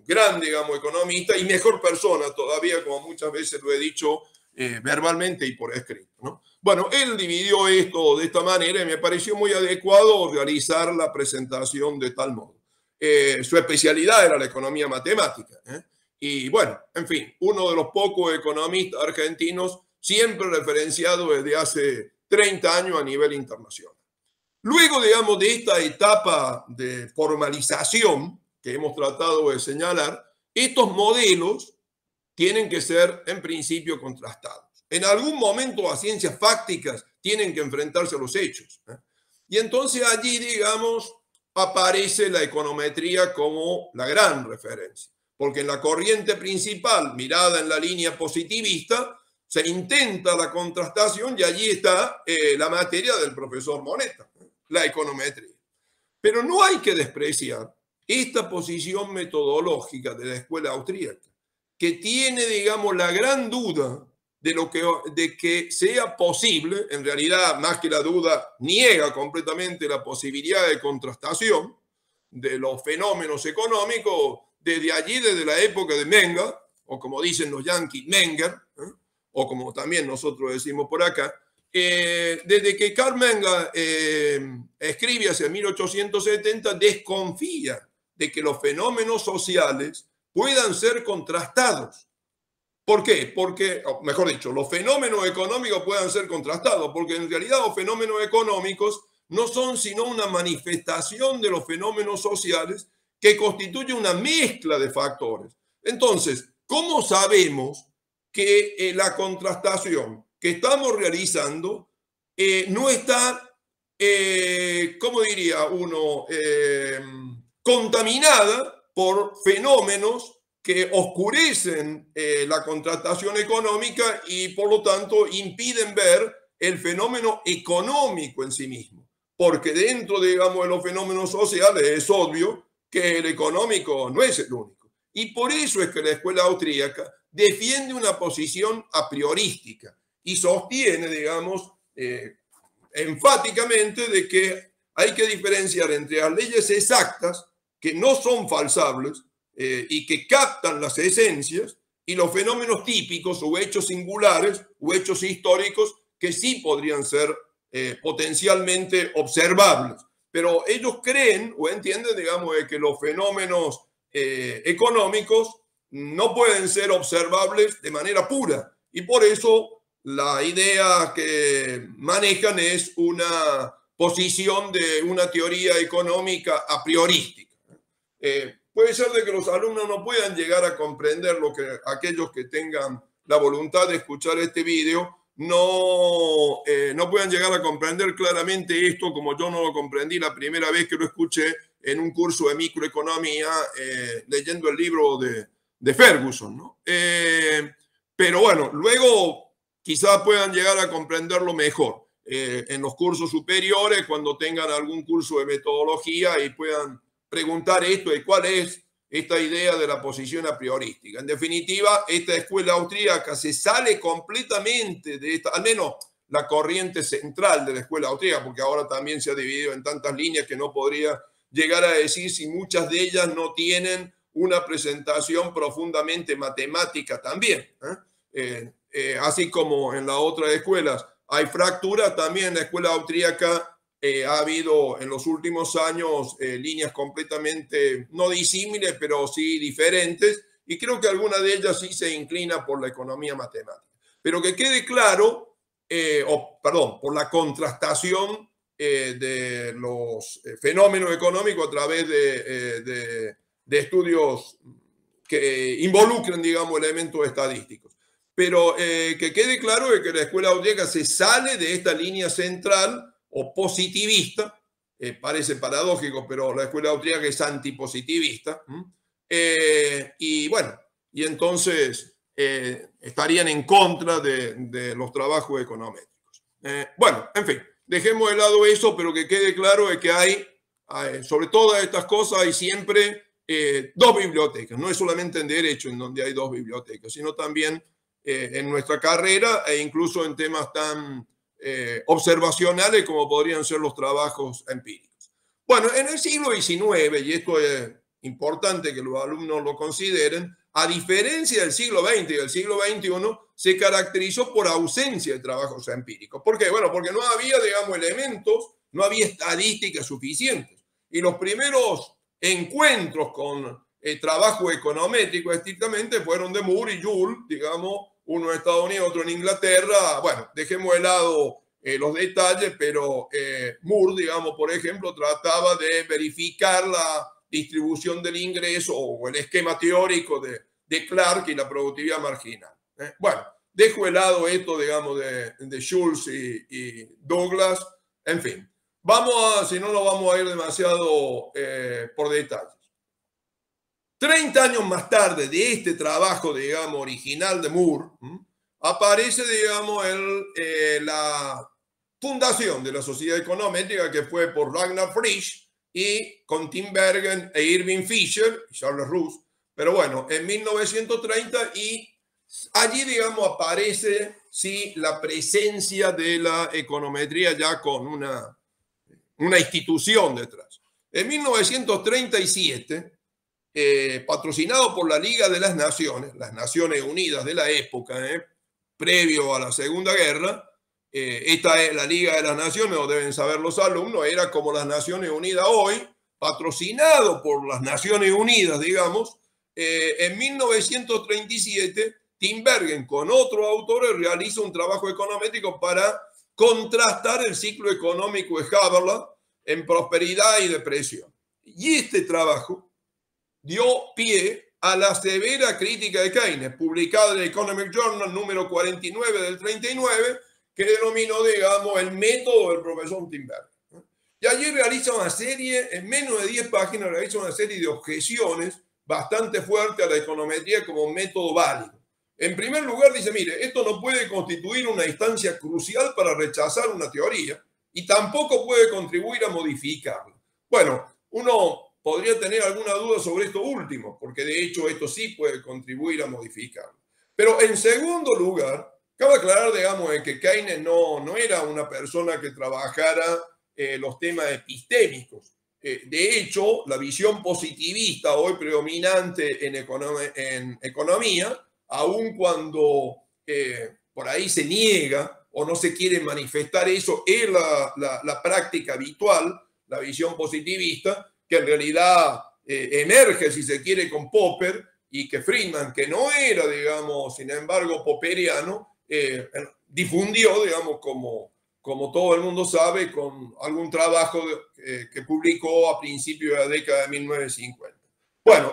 gran, digamos, economista y mejor persona todavía, como muchas veces lo he dicho verbalmente y por escrito, ¿no? Bueno, él dividió esto de esta manera y me pareció muy adecuado realizar la presentación de tal modo. Su especialidad era la economía matemática, y bueno, en fin, uno de los pocos economistas argentinos siempre referenciado desde hace 30 años a nivel internacional. Luego, digamos, de esta etapa de formalización que hemos tratado de señalar, estos modelos tienen que ser en principio contrastados. En algún momento las ciencias fácticas tienen que enfrentarse a los hechos. Y entonces allí, digamos, aparece la econometría como la gran referencia. Porque en la corriente principal, mirada en la línea positivista, se intenta la contrastación y allí está la materia del profesor Moneta, la econometría. Pero no hay que despreciar esta posición metodológica de la escuela austríaca, que tiene, digamos, la gran duda de que sea posible, en realidad, más que la duda, niega completamente la posibilidad de contrastación de los fenómenos económicos desde allí, desde la época de Menger, o como dicen los yanquis, Menger, o como también nosotros decimos por acá, desde que Carl Menger escribe hacia 1870, desconfía de que los fenómenos sociales puedan ser contrastados. ¿Por qué? Porque, mejor dicho, los fenómenos económicos puedan ser contrastados, porque en realidad los fenómenos económicos no son sino una manifestación de los fenómenos sociales que constituye una mezcla de factores. Entonces, ¿cómo sabemos que la contrastación que estamos realizando no está, ¿cómo diría uno?, contaminada por fenómenos que oscurecen la contrastación económica y por lo tanto impiden ver el fenómeno económico en sí mismo? Porque dentro, digamos, de los fenómenos sociales es obvio que el económico no es el único. Y por eso es que la escuela austríaca defiende una posición a priorística y sostiene, digamos, enfáticamente de que hay que diferenciar entre las leyes exactas, que no son falsables y que captan las esencias, y los fenómenos típicos o hechos singulares o hechos históricos que sí podrían ser potencialmente observables. Pero ellos creen o entienden, digamos, que los fenómenos económicos no pueden ser observables de manera pura. Y por eso la idea que manejan es una posición de una teoría económica a priorística. Puede ser de que los alumnos no puedan llegar a comprender lo que aquellos que tengan la voluntad de escuchar este video no puedan llegar a comprender claramente esto como yo no lo comprendí la primera vez que lo escuché en un curso de microeconomía leyendo el libro de Ferguson, ¿no? Pero bueno, luego quizás puedan llegar a comprenderlo mejor en los cursos superiores cuando tengan algún curso de metodología y puedan preguntar esto de cuál es esta idea de la posición a priorística. En definitiva, esta escuela austríaca se sale completamente de esta, al menos la corriente central de la escuela austríaca, porque ahora también se ha dividido en tantas líneas que no podría llegar a decir si muchas de ellas no tienen una presentación profundamente matemática también. Así como en las otras escuelas hay fracturas, también en la escuela austríaca ha habido en los últimos años líneas completamente, no disímiles, pero sí diferentes, y creo que alguna de ellas sí se inclina por la economía matemática. Pero que quede claro, por la contrastación de los fenómenos económicos a través de estudios que involucren, digamos, elementos estadísticos. Pero que quede claro de que la escuela austríaca se sale de esta línea central o positivista, parece paradójico, pero la escuela austríaca es antipositivista, y bueno, y entonces estarían en contra de los trabajos econométricos. Bueno, en fin, dejemos de lado eso, pero que quede claro de que hay sobre todas estas cosas hay siempre dos bibliotecas. No es solamente en derecho en donde hay dos bibliotecas, sino también en nuestra carrera e incluso en temas tan observacionales como podrían ser los trabajos empíricos. Bueno, en el siglo XIX, y esto es importante que los alumnos lo consideren, a diferencia del siglo XX y del siglo XXI, se caracterizó por ausencia de trabajos empíricos. ¿Por qué? Bueno, porque no había, digamos, elementos, no había estadísticas suficientes. Y los primeros encuentros con el trabajo econométrico estrictamente fueron de Moore y Joule, digamos, uno en Estados Unidos, otro en Inglaterra. Bueno, dejemos de lado los detalles, pero Moore, digamos, por ejemplo, trataba de verificar la distribución del ingreso o el esquema teórico de Clark y la productividad marginal. Bueno, dejo de lado esto, digamos, de Schultz y Douglas. En fin, si no, lo vamos a ir demasiado por detalles. 30 años más tarde de este trabajo, digamos, original de Moore, aparece, digamos, la fundación de la Sociedad Econométrica, que fue por Ragnar Frisch y con Tim Bergen e Irving Fisher y Charles Rouse. Pero bueno, en 1930, y allí, digamos, aparece, sí, la presencia de la econometría ya con una institución detrás. En 1937, patrocinado por la Liga de las Naciones Unidas de la época, previo a la Segunda Guerra, esta es la Liga de las Naciones, o deben saber los alumnos, era como las Naciones Unidas hoy, patrocinado por las Naciones Unidas, digamos. En 1937, Tim Bergen con otros autores realiza un trabajo econométrico para contrastar el ciclo económico de Habermas en prosperidad y depresión. Y este trabajo dio pie a la severa crítica de Keynes, publicada en el Economic Journal número 49 del 39, que denominó, digamos, el método del profesor Tim Bergen. Y allí realiza una serie, en menos de 10 páginas, realiza una serie de objeciones bastante fuertes a la econometría como un método válido. En primer lugar, dice, mire, esto no puede constituir una instancia crucial para rechazar una teoría y tampoco puede contribuir a modificarla. Bueno, uno podría tener alguna duda sobre esto último, porque de hecho esto sí puede contribuir a modificarlo. Pero en segundo lugar, cabe aclarar, digamos, que Keynes no era una persona que trabajara los temas epistémicos. De hecho, la visión positivista hoy predominante en economía, aun cuando por ahí se niega o no se quiere manifestar eso, es la práctica habitual, la visión positivista, que en realidad emerge, si se quiere, con Popper, y que Friedman, que no era, digamos, sin embargo, popperiano, difundió, digamos, como todo el mundo sabe, con algún trabajo que publicó a principios de la década de 1950. Bueno,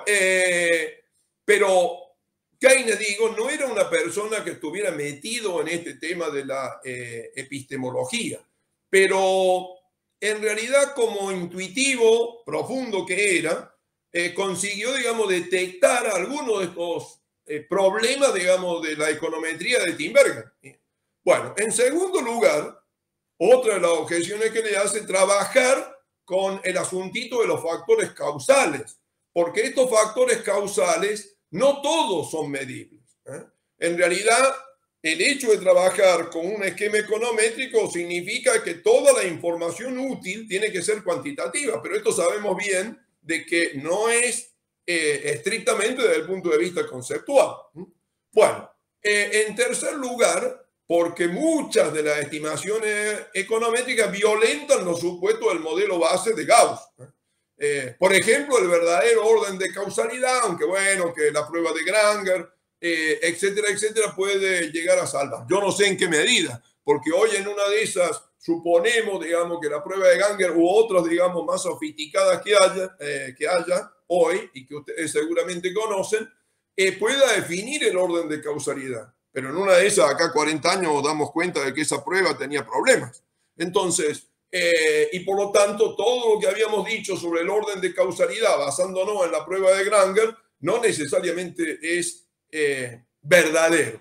pero Keynes, digo, no era una persona que estuviera metido en este tema de la epistemología, pero en realidad, como intuitivo profundo que era, consiguió, digamos, detectar algunos de estos problemas, digamos, de la econometría de Tim Bergen. Bueno, en segundo lugar, otra de las objeciones que le hace, trabajar con el asuntito de los factores causales, porque estos factores causales no todos son medibles. En realidad, el hecho de trabajar con un esquema econométrico significa que toda la información útil tiene que ser cuantitativa, pero esto sabemos bien de que no es estrictamente desde el punto de vista conceptual. Bueno, en tercer lugar, porque muchas de las estimaciones econométricas violentan los supuestos del modelo base de Gauss. Por ejemplo, el verdadero orden de causalidad, aunque bueno, que la prueba de Granger, etcétera, etcétera, puede llegar a salvar. Yo no sé en qué medida, porque hoy en una de esas suponemos, digamos, que la prueba de Granger u otras, digamos, más sofisticadas que haya hoy, y que ustedes seguramente conocen, pueda definir el orden de causalidad. Pero en una de esas, acá 40 años, nos damos cuenta de que esa prueba tenía problemas. Entonces, y por lo tanto, todo lo que habíamos dicho sobre el orden de causalidad, basándonos en la prueba de Granger, no necesariamente es verdadero.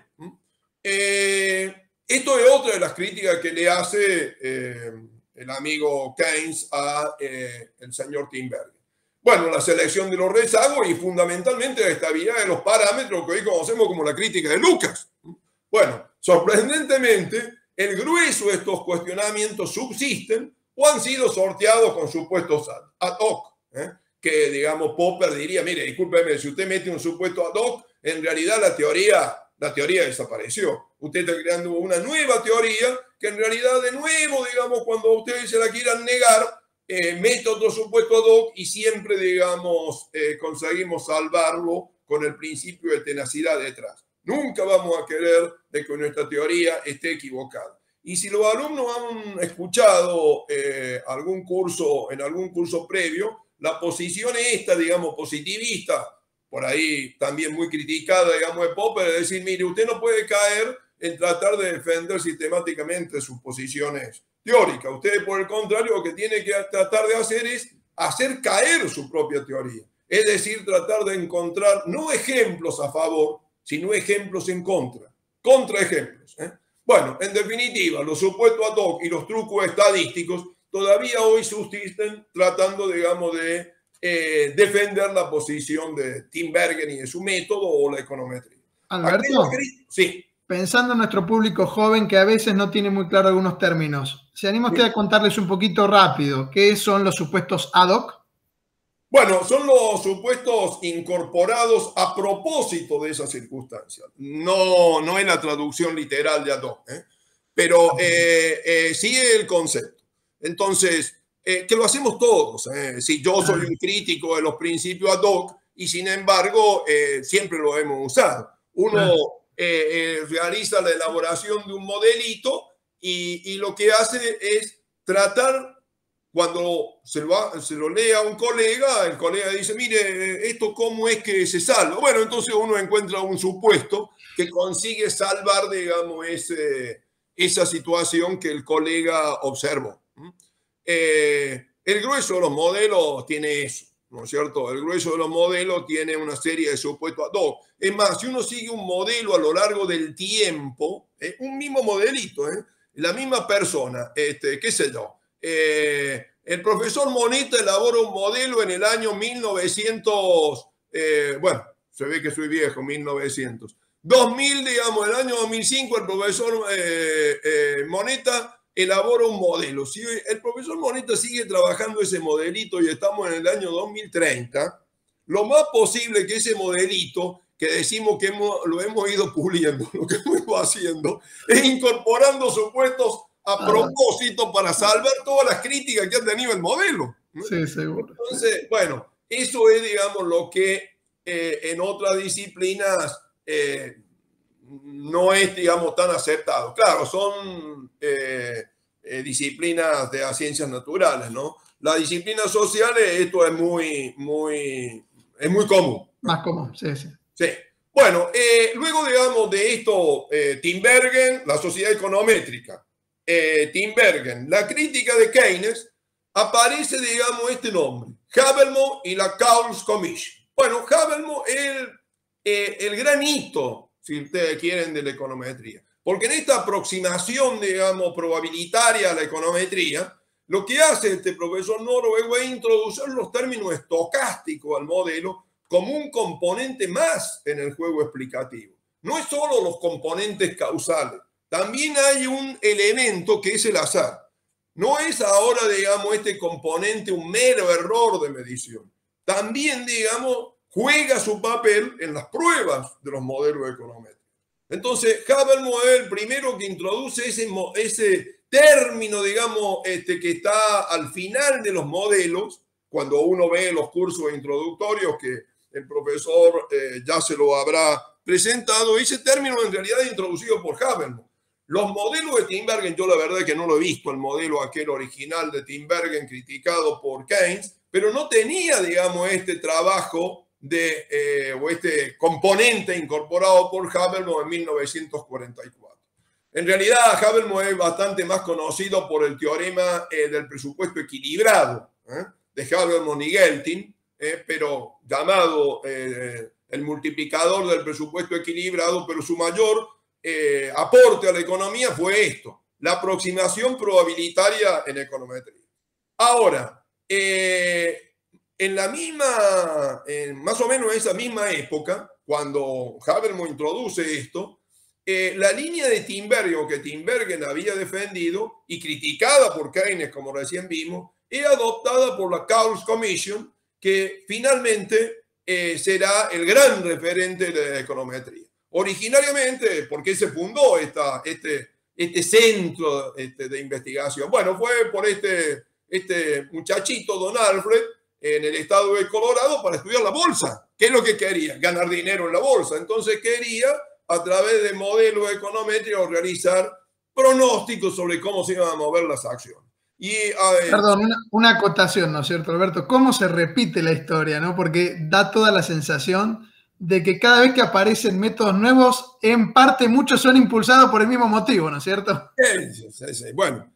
Esto es otra de las críticas que le hace el amigo Keynes a el señor Tim Bergen. Bueno, la selección de los rezagos y fundamentalmente la estabilidad de los parámetros que hoy conocemos como la crítica de Lucas. Bueno, sorprendentemente, el grueso de estos cuestionamientos subsisten o han sido sorteados con supuestos ad hoc, que, digamos, Popper diría, mire, discúlpeme, si usted mete un supuesto ad hoc, en realidad la teoría desapareció. Usted está creando una nueva teoría que en realidad, de nuevo, digamos, cuando ustedes se la quieran negar, mete otro supuesto ad hoc y siempre, digamos, conseguimos salvarlo con el principio de tenacidad detrás. Nunca vamos a querer de que nuestra teoría esté equivocada. Y si los alumnos han escuchado en algún curso previo, la posición esta, digamos, positivista, por ahí también muy criticada, digamos, de Popper, es decir, mire, usted no puede caer en tratar de defender sistemáticamente sus posiciones teóricas. Usted, por el contrario, lo que tiene que tratar de hacer es hacer caer su propia teoría. Es decir, tratar de encontrar no ejemplos a favor, sino ejemplos en contra. Contraejemplos. Bueno, en definitiva, los supuestos ad hoc y los trucos estadísticos todavía hoy subsisten tratando, digamos, de defender la posición de Tinbergen y de su método o la econometría. Alberto, sí. Pensando en nuestro público joven que a veces no tiene muy claro algunos términos, ¿se anima usted a contarles un poquito rápido qué son los supuestos ad hoc? Bueno, son los supuestos incorporados a propósito de esas circunstancias. No es la traducción literal de ad hoc, pero sí el concepto. Entonces, que lo hacemos todos. Si yo soy un crítico de los principios ad hoc y sin embargo siempre lo hemos usado. Uno realiza la elaboración de un modelito y lo que hace es tratar. Cuando se lo lee a un colega, el colega dice, mire, ¿esto cómo es que se salva? Bueno, entonces uno encuentra un supuesto que consigue salvar, digamos, esa situación que el colega observó. El grueso de los modelos tiene eso, ¿no es cierto? El grueso de los modelos tiene una serie de supuestos ad hoc. Es más, si uno sigue un modelo a lo largo del tiempo, un mismo modelito, la misma persona, qué sé yo, el profesor Moneta elabora un modelo en el año 1900, bueno, se ve que soy viejo, 1900. 2000, digamos, el año 2005, el profesor Moneta elabora un modelo. Si el profesor Moneta sigue trabajando ese modelito y estamos en el año 2030, lo más posible que ese modelito, que decimos que lo hemos ido puliendo, lo que hemos ido haciendo, es incorporando supuestos a propósito para salvar todas las críticas que ha tenido el modelo. Sí, seguro. Entonces, bueno, eso es, digamos, lo que en otras disciplinas no es, digamos, tan aceptado. Claro, son disciplinas de las ciencias naturales, ¿no? Las disciplinas sociales, esto es muy común. Más común, sí, sí. Sí. Bueno, luego, digamos, de esto, Tinbergen, la sociedad econométrica, Tinbergen, la crítica de Keynes, aparece, digamos, este nombre, Habermas y la Cowles Commission. Bueno, Habermas es el gran hito, si ustedes quieren, de la econometría, porque en esta aproximación, digamos, probabilitaria a la econometría, lo que hace este profesor noruego es introducir los términos estocásticos al modelo como un componente más en el juego explicativo. No es solo los componentes causales, también hay un elemento que es el azar. No es ahora, digamos, este componente un mero error de medición. También, digamos, juega su papel en las pruebas de los modelos econométricos. Entonces, Habermas es el primero que introduce ese término, digamos, que está al final de los modelos, cuando uno ve los cursos introductorios que el profesor ya se lo habrá presentado, ese término en realidad es introducido por Habermas. Los modelos de Tinbergen, yo la verdad es que no lo he visto, el modelo aquel original de Tinbergen criticado por Keynes, pero no tenía, digamos, este trabajo o este componente incorporado por Habermas en 1944. En realidad, Habermas es bastante más conocido por el teorema del presupuesto equilibrado de Habermas y Gelting, pero llamado el multiplicador del presupuesto equilibrado, pero su mayor aporte a la economía fue esto, la aproximación probabilitaria en econometría. Ahora, más o menos en esa misma época, cuando Habermas introduce esto, la línea de Tinbergen, que Tinbergen había defendido y criticada por Keynes, como recién vimos, es adoptada por la Cowles Commission, que finalmente será el gran referente de la econometría. Originariamente, ¿por qué se fundó este centro de investigación? Bueno, fue por este muchachito, Don Alfred, en el estado de Colorado para estudiar la bolsa. ¿Qué es lo que quería? Ganar dinero en la bolsa. Entonces quería, a través de modelos econométricos, realizar pronósticos sobre cómo se iban a mover las acciones. Perdón, una acotación, ¿no es cierto, Alberto? ¿Cómo se repite la historia, no? Porque da toda la sensación de que cada vez que aparecen métodos nuevos, en parte muchos son impulsados por el mismo motivo, ¿no es cierto? Bueno,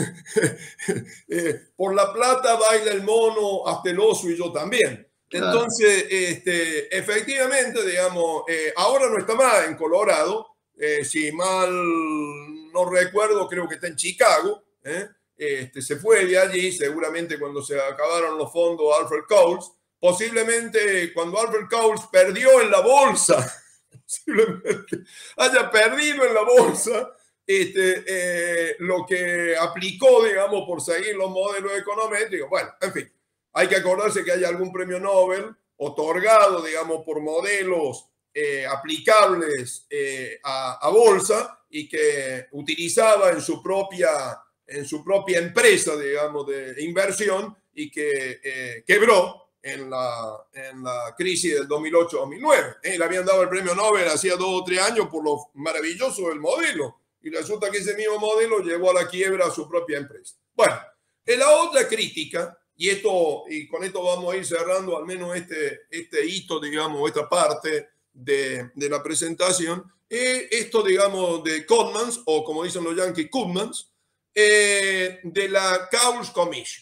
por la plata baila el mono, hasta el oso y yo también. Entonces, efectivamente, digamos, ahora no está más en Colorado, si mal no recuerdo, creo que está en Chicago, se fue de allí, seguramente cuando se acabaron los fondos Alfred Coles, posiblemente cuando Alfred Coles perdió en la bolsa, posiblemente haya perdido en la bolsa lo que aplicó, digamos, por seguir los modelos econométricos. Bueno, en fin, hay que acordarse que hay algún premio Nobel otorgado, digamos, por modelos aplicables a bolsa y que utilizaba en su propia empresa, digamos, de inversión y que quebró en la crisis del 2008-2009. Le habían dado el premio Nobel hacía 2 o 3 años por lo maravilloso del modelo y resulta que ese mismo modelo llevó a la quiebra a su propia empresa. Bueno, la otra crítica, y con esto vamos a ir cerrando al menos este hito, digamos, esta parte de la presentación, esto, digamos, de Koopmans, o como dicen los yankees, Koopmans, de la Cowles Commission.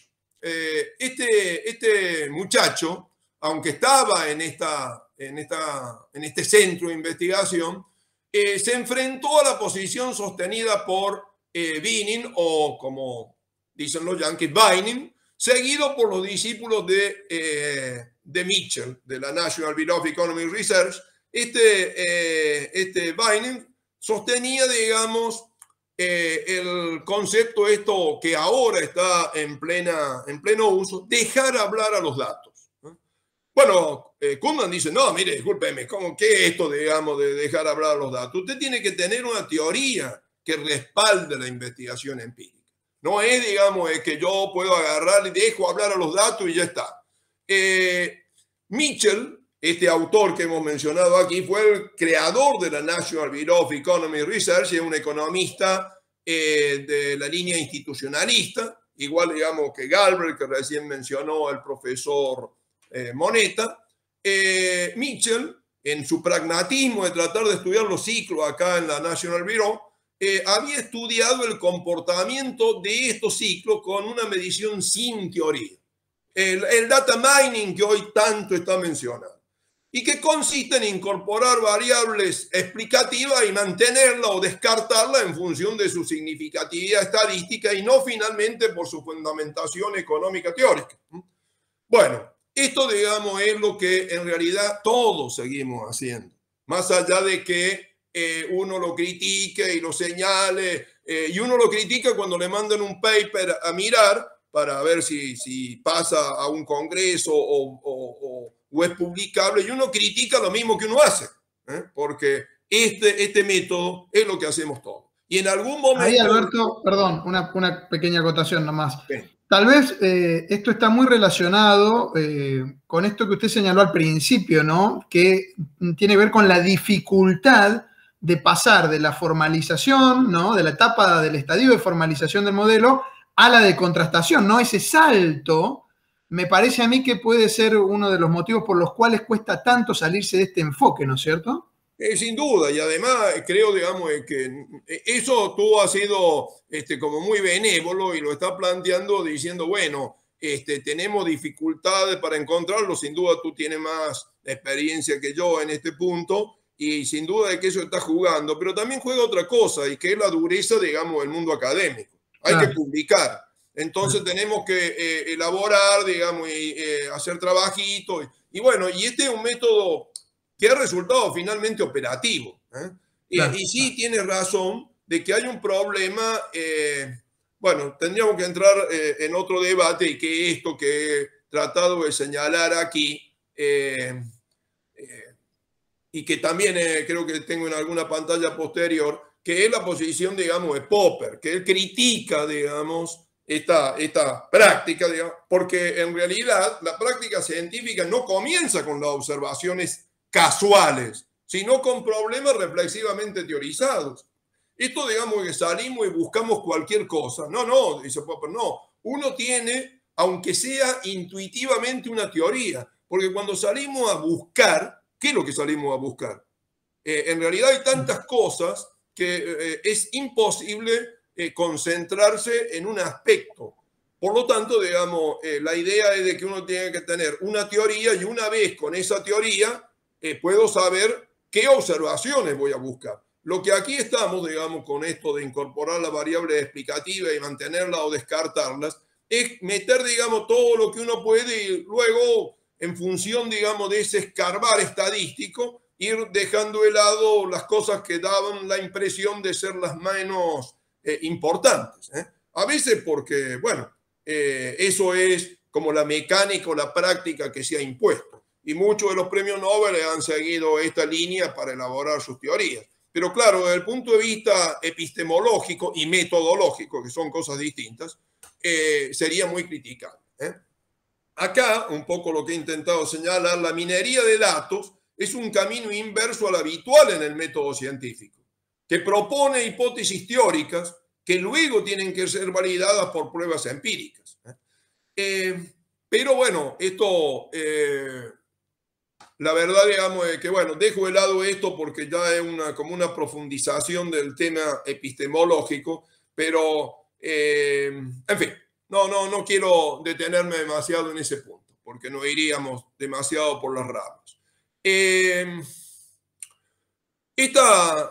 Este muchacho, aunque estaba en este centro de investigación, se enfrentó a la posición sostenida por Vining, o como dicen los yankees, Vining, seguido por los discípulos de Mitchell, de la National Bureau of Economic Research. Vining sostenía, digamos, el concepto que ahora está en pleno uso, dejar hablar a los datos. Bueno, Koopmans dice, no, mire, discúlpeme, ¿qué es esto, digamos, de dejar hablar a los datos? Usted tiene que tener una teoría que respalde la investigación empírica. No es, digamos, que yo puedo agarrar y dejo hablar a los datos y ya está. Mitchell, este autor que hemos mencionado aquí, fue el creador de la National Bureau of Economic Research, es un economista de la línea institucionalista, igual, digamos, que Galbraith, que recién mencionó el profesor Moneta. Mitchell, en su pragmatismo de tratar de estudiar los ciclos acá en la National Bureau, había estudiado el comportamiento de estos ciclos con una medición sin teoría. El data mining que hoy tanto está mencionado, y que consiste en incorporar variables explicativas y mantenerla o descartarla en función de su significatividad estadística y no finalmente por su fundamentación económica teórica. Bueno, esto, digamos, es lo que en realidad todos seguimos haciendo, más allá de que uno lo critique y lo señale, y uno lo critica cuando le mandan un paper a mirar para ver si pasa a un congreso o es publicable, y uno critica lo mismo que uno hace, porque este método es lo que hacemos todos. Y en algún momento... Ahí, Alberto, perdón, una pequeña acotación nomás. Sí. Tal vez esto está muy relacionado con esto que usted señaló al principio, ¿no? Que tiene que ver con la dificultad de pasar de la formalización, ¿no? De la etapa del estadio de formalización del modelo a la de contrastación, ¿no? Ese salto, me parece a mí que puede ser uno de los motivos por los cuales cuesta tanto salirse de este enfoque, ¿no es cierto? Sin duda, y además creo, digamos, que eso tú has sido como muy benévolo y lo estás planteando diciendo, bueno, tenemos dificultades para encontrarlo, sin duda tú tienes más experiencia que yo en este punto y sin duda de que eso está jugando, pero también juega otra cosa y que es la dureza, digamos, del mundo académico. Hay que publicar, entonces tenemos que elaborar, digamos, y hacer trabajitos y bueno, y este es un método que ha resultado finalmente operativo. Y sí tiene razón de que hay un problema, bueno, tendríamos que entrar en otro debate y que esto que tratado de señalar aquí, y que también creo que tengo en alguna pantalla posterior, que es la posición, digamos, de Popper, que él critica, digamos, esta práctica, digamos, porque en realidad la práctica científica no comienza con las observaciones casuales, sino con problemas reflexivamente teorizados. Esto, digamos, que salimos y buscamos cualquier cosa. No, dice Popper, no. Uno tiene, aunque sea intuitivamente, una teoría, porque cuando salimos a buscar, ¿qué es lo que salimos a buscar? En realidad hay tantas cosas que es imposible concentrarse en un aspecto. Por lo tanto, digamos, la idea es de que uno tiene que tener una teoría y una vez con esa teoría puedo saber qué observaciones voy a buscar. Lo que aquí estamos, digamos, con esto de incorporar la variable explicativa y mantenerla o descartarlas, es meter, digamos, todo lo que uno puede y luego, en función, digamos, de ese escarbar estadístico, ir dejando de lado las cosas que daban la impresión de ser las menos importantes. A veces porque, bueno, eso es como la mecánica o la práctica que se ha impuesto. Y muchos de los premios Nobel han seguido esta línea para elaborar sus teorías. Pero claro, desde el punto de vista epistemológico y metodológico, que son cosas distintas, sería muy criticable. Acá, un poco lo que he intentado señalar, la minería de datos es un camino inverso al habitual en el método científico, que propone hipótesis teóricas que luego tienen que ser validadas por pruebas empíricas. Pero bueno, esto, la verdad, digamos, es que, bueno, dejo de lado esto porque ya es como una profundización del tema epistemológico, pero, en fin, no quiero detenerme demasiado en ese punto, porque no iríamos demasiado por las ramas. Esta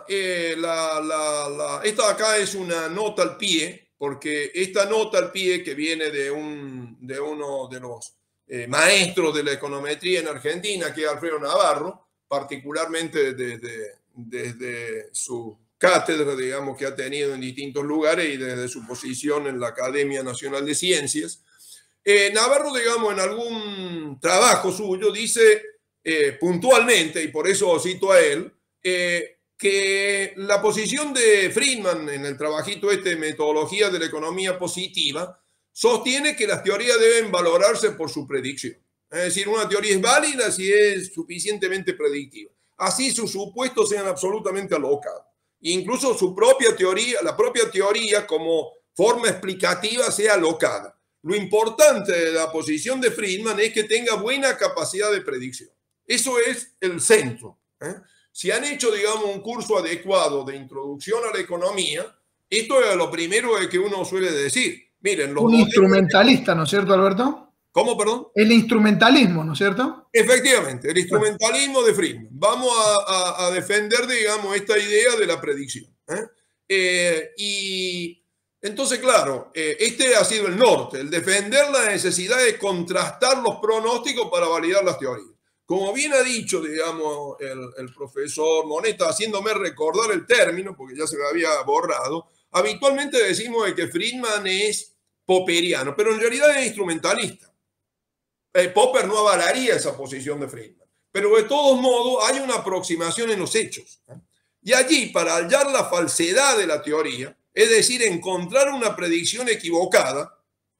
acá es una nota al pie, porque esta nota al pie que viene de uno de los maestros de la econometría en Argentina, que es Alfredo Navarro, particularmente desde su cátedra, digamos, que ha tenido en distintos lugares y desde su posición en la Academia Nacional de Ciencias. Navarro, digamos, en algún trabajo suyo dice puntualmente, y por eso cito a él, que la posición de Friedman en el trabajito de metodología de la economía positiva sostiene que las teorías deben valorarse por su predicción. Es decir, una teoría es válida si es suficientemente predictiva. Así sus supuestos sean absolutamente alocados. Incluso su propia teoría, la propia teoría como forma explicativa sea alocada. Lo importante de la posición de Friedman es que tenga buena capacidad de predicción. Eso es el centro. Si han hecho, digamos, un curso adecuado de introducción a la economía, esto es lo primero que uno suele decir. Miren, un instrumentalista, ¿no es cierto, Alberto? ¿Cómo, perdón? El instrumentalismo, ¿no es cierto? Efectivamente, el instrumentalismo de Friedman. Vamos a defender, digamos, esta idea de la predicción. Y entonces, claro, este ha sido el norte, el defender la necesidad de contrastar los pronósticos para validar las teorías. Como bien ha dicho, digamos, el profesor Moneta, haciéndome recordar el término, porque ya se me había borrado, habitualmente decimos que Friedman es popperiano, pero en realidad es instrumentalista. Popper no avalaría esa posición de Friedman, pero de todos modos hay una aproximación en los hechos. Y allí, para hallar la falsedad de la teoría, es decir, encontrar una predicción equivocada,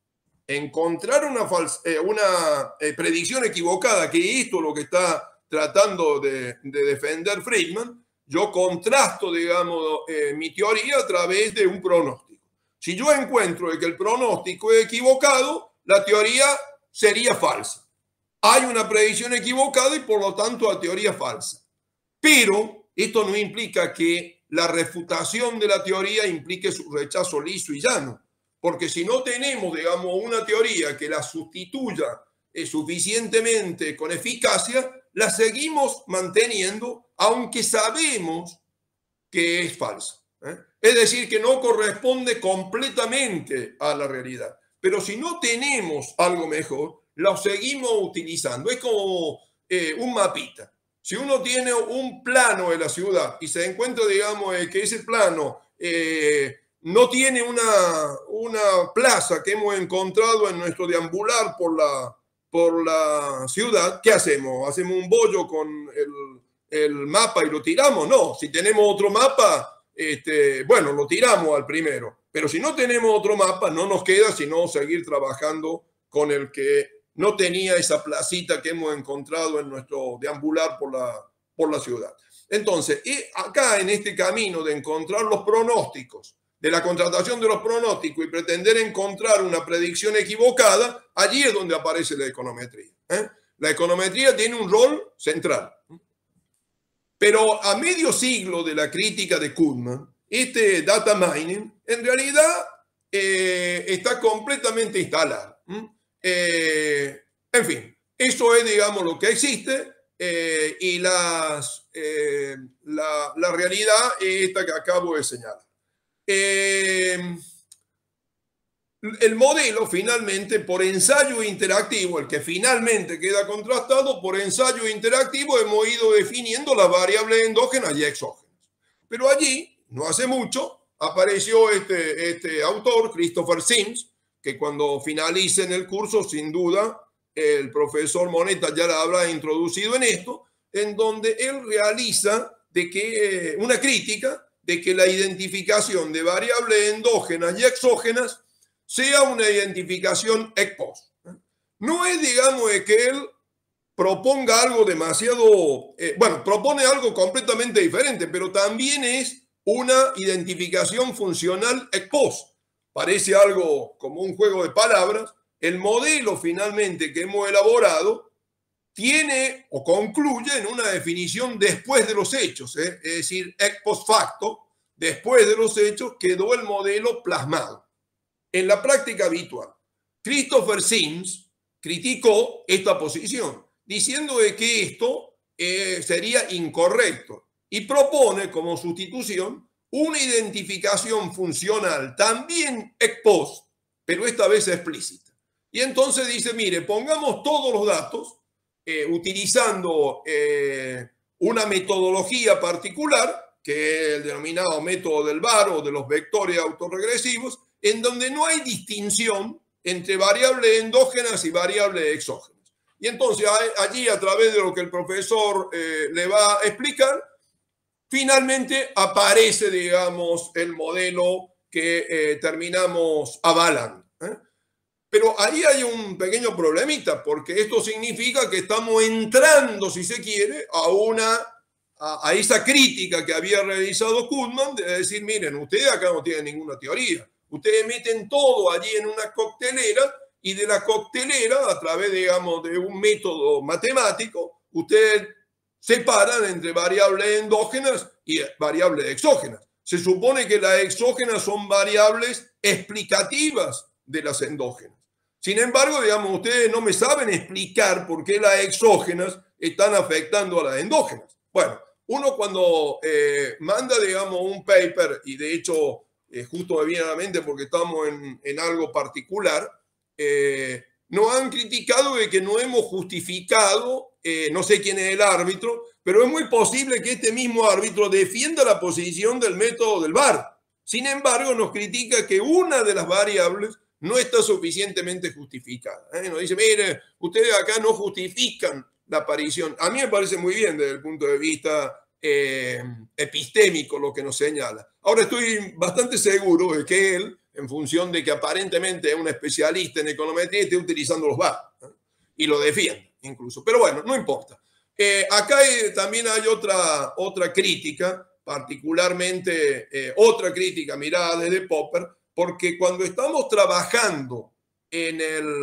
predicción equivocada, que esto es lo que está tratando de defender Friedman, yo contrasto, digamos, mi teoría a través de un pronóstico. Si yo encuentro que el pronóstico es equivocado, la teoría sería falsa. Hay una predicción equivocada y por lo tanto la teoría es falsa. Pero esto no implica que la refutación de la teoría implique su rechazo liso y llano. Porque si no tenemos, digamos, una teoría que la sustituya suficientemente con eficacia, la seguimos manteniendo aunque sabemos que es falsa. Es decir, que no corresponde completamente a la realidad. Pero si no tenemos algo mejor, lo seguimos utilizando. Es como un mapita. Si uno tiene un plano de la ciudad y se encuentra, digamos, que ese plano no tiene una plaza que hemos encontrado en nuestro deambular por por la ciudad, ¿qué hacemos? ¿Hacemos un bollo con el mapa y lo tiramos? No, si tenemos otro mapa, bueno, lo tiramos al primero. Pero si no tenemos otro mapa, no nos queda sino seguir trabajando con el que no tenía esa placita que hemos encontrado en nuestro deambular por la ciudad. Entonces, y acá en este camino de encontrar los pronósticos, de la contratación de los pronósticos y pretender encontrar una predicción equivocada, allí es donde aparece la econometría. La econometría tiene un rol central. Pero a medio siglo de la crítica de Kuhlmann, este data mining en realidad está completamente instalado. En fin, eso es, digamos, lo que existe y la realidad es esta que acabo de señalar. El modelo finalmente por ensayo interactivo, el que finalmente queda contrastado por ensayo interactivo, hemos ido definiendo las variables endógenas y exógenas. Pero allí, no hace mucho, apareció este autor, Christopher Sims, que cuando finalicen el curso, sin duda, el profesor Moneta ya la habrá introducido en esto, en donde él realiza una crítica de que la identificación de variables endógenas y exógenas sea una identificación ex post. No es, digamos, que él proponga algo demasiado, bueno, propone algo completamente diferente, pero también es una identificación funcional ex post. Parece algo como un juego de palabras. El modelo finalmente que hemos elaborado tiene o concluye en una definición después de los hechos, es decir, ex post facto, después de los hechos quedó el modelo plasmado. En la práctica habitual, Christopher Sims criticó esta posición, diciendo de que esto sería incorrecto y propone como sustitución una identificación funcional también ex post, pero esta vez explícita. Y entonces dice, mire, pongamos todos los datos utilizando una metodología particular, que es el denominado método del VAR o de los vectores autorregresivos, en donde no hay distinción entre variables endógenas y variables exógenas. Y entonces allí, a través de lo que el profesor le va a explicar, finalmente aparece, digamos, el modelo que terminamos avalando. Pero ahí hay un pequeño problemita, porque esto significa que estamos entrando, si se quiere, a esa crítica que había realizado Kuhlmann, de decir, miren, ustedes acá no tienen ninguna teoría. Ustedes meten todo allí en una coctelera y de la coctelera, a través, digamos, de un método matemático, ustedes separan entre variables endógenas y variables exógenas. Se supone que las exógenas son variables explicativas de las endógenas. Sin embargo, digamos, ustedes no me saben explicar por qué las exógenas están afectando a las endógenas. Bueno, uno cuando manda, digamos, un paper, y de hecho justo me viene a la mente porque estamos en algo particular, nos han criticado de que no hemos justificado, no sé quién es el árbitro, pero es muy posible que este mismo árbitro defienda la posición del método del VAR. Sin embargo, nos critica que una de las variables no está suficientemente justificada. Nos dice, mire, ustedes acá no justifican la aparición. A mí me parece muy bien desde el punto de vista epistémico lo que nos señala. Ahora estoy bastante seguro de que él, en función de que aparentemente es un especialista en econometría, esté utilizando los VAR y lo defiende incluso. Pero bueno, no importa. Acá también hay otra crítica, particularmente otra crítica mirada desde Popper, porque cuando estamos trabajando en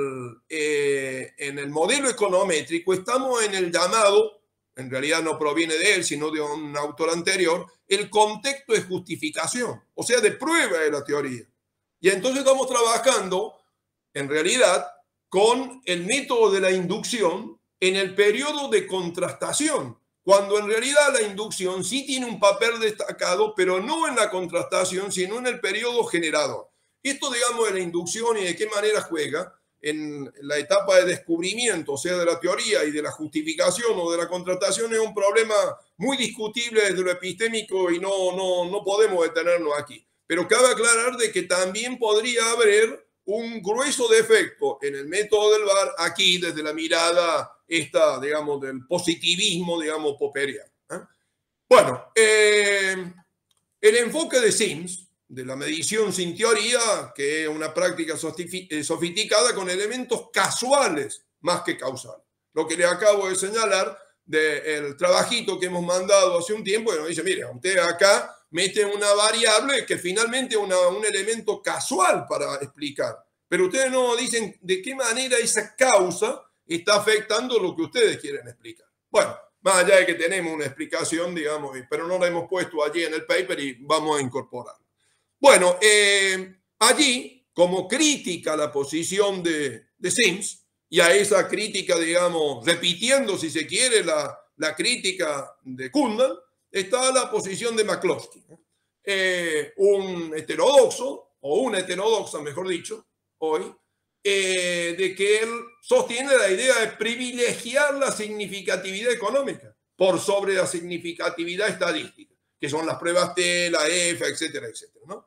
el modelo econométrico, estamos en el llamado, en realidad no proviene de él, sino de un autor anterior, el contexto de justificación, o sea, de prueba de la teoría. Y entonces estamos trabajando, en realidad, con el método de la inducción en el periodo de contrastación, cuando en realidad la inducción sí tiene un papel destacado, pero no en la contrastación, sino en el periodo generador. Esto, digamos, de la inducción y de qué manera juega en la etapa de descubrimiento, o sea, de la teoría y de la justificación o de la contrastación, es un problema muy discutible desde lo epistémico y no podemos detenernos aquí. Pero cabe aclarar de que también podría haber un grueso defecto en el método del VAR aquí desde la mirada esta, digamos, del positivismo, digamos, popperiano. Bueno, el enfoque de Sims, de la medición sin teoría, que es una práctica sofisticada con elementos casuales más que causales. Lo que le acabo de señalar del trabajito que hemos mandado hace un tiempo, que nos dice, mire, usted acá mete una variable que finalmente es un elemento casual para explicar, pero ustedes no dicen de qué manera esa causa está afectando lo que ustedes quieren explicar. Bueno, más allá de que tenemos una explicación, digamos, pero no la hemos puesto allí en el paper y vamos a incorporarla. Bueno, allí, como crítica a la posición de Sims, y a esa crítica, digamos, repitiendo, si se quiere, la crítica de Kuhlmann, está la posición de McCloskey. Un heterodoxo, o una heterodoxa, mejor dicho, hoy, de que él sostiene la idea de privilegiar la significatividad económica por sobre la significatividad estadística, que son las pruebas T, la F, etcétera, etcétera, ¿no?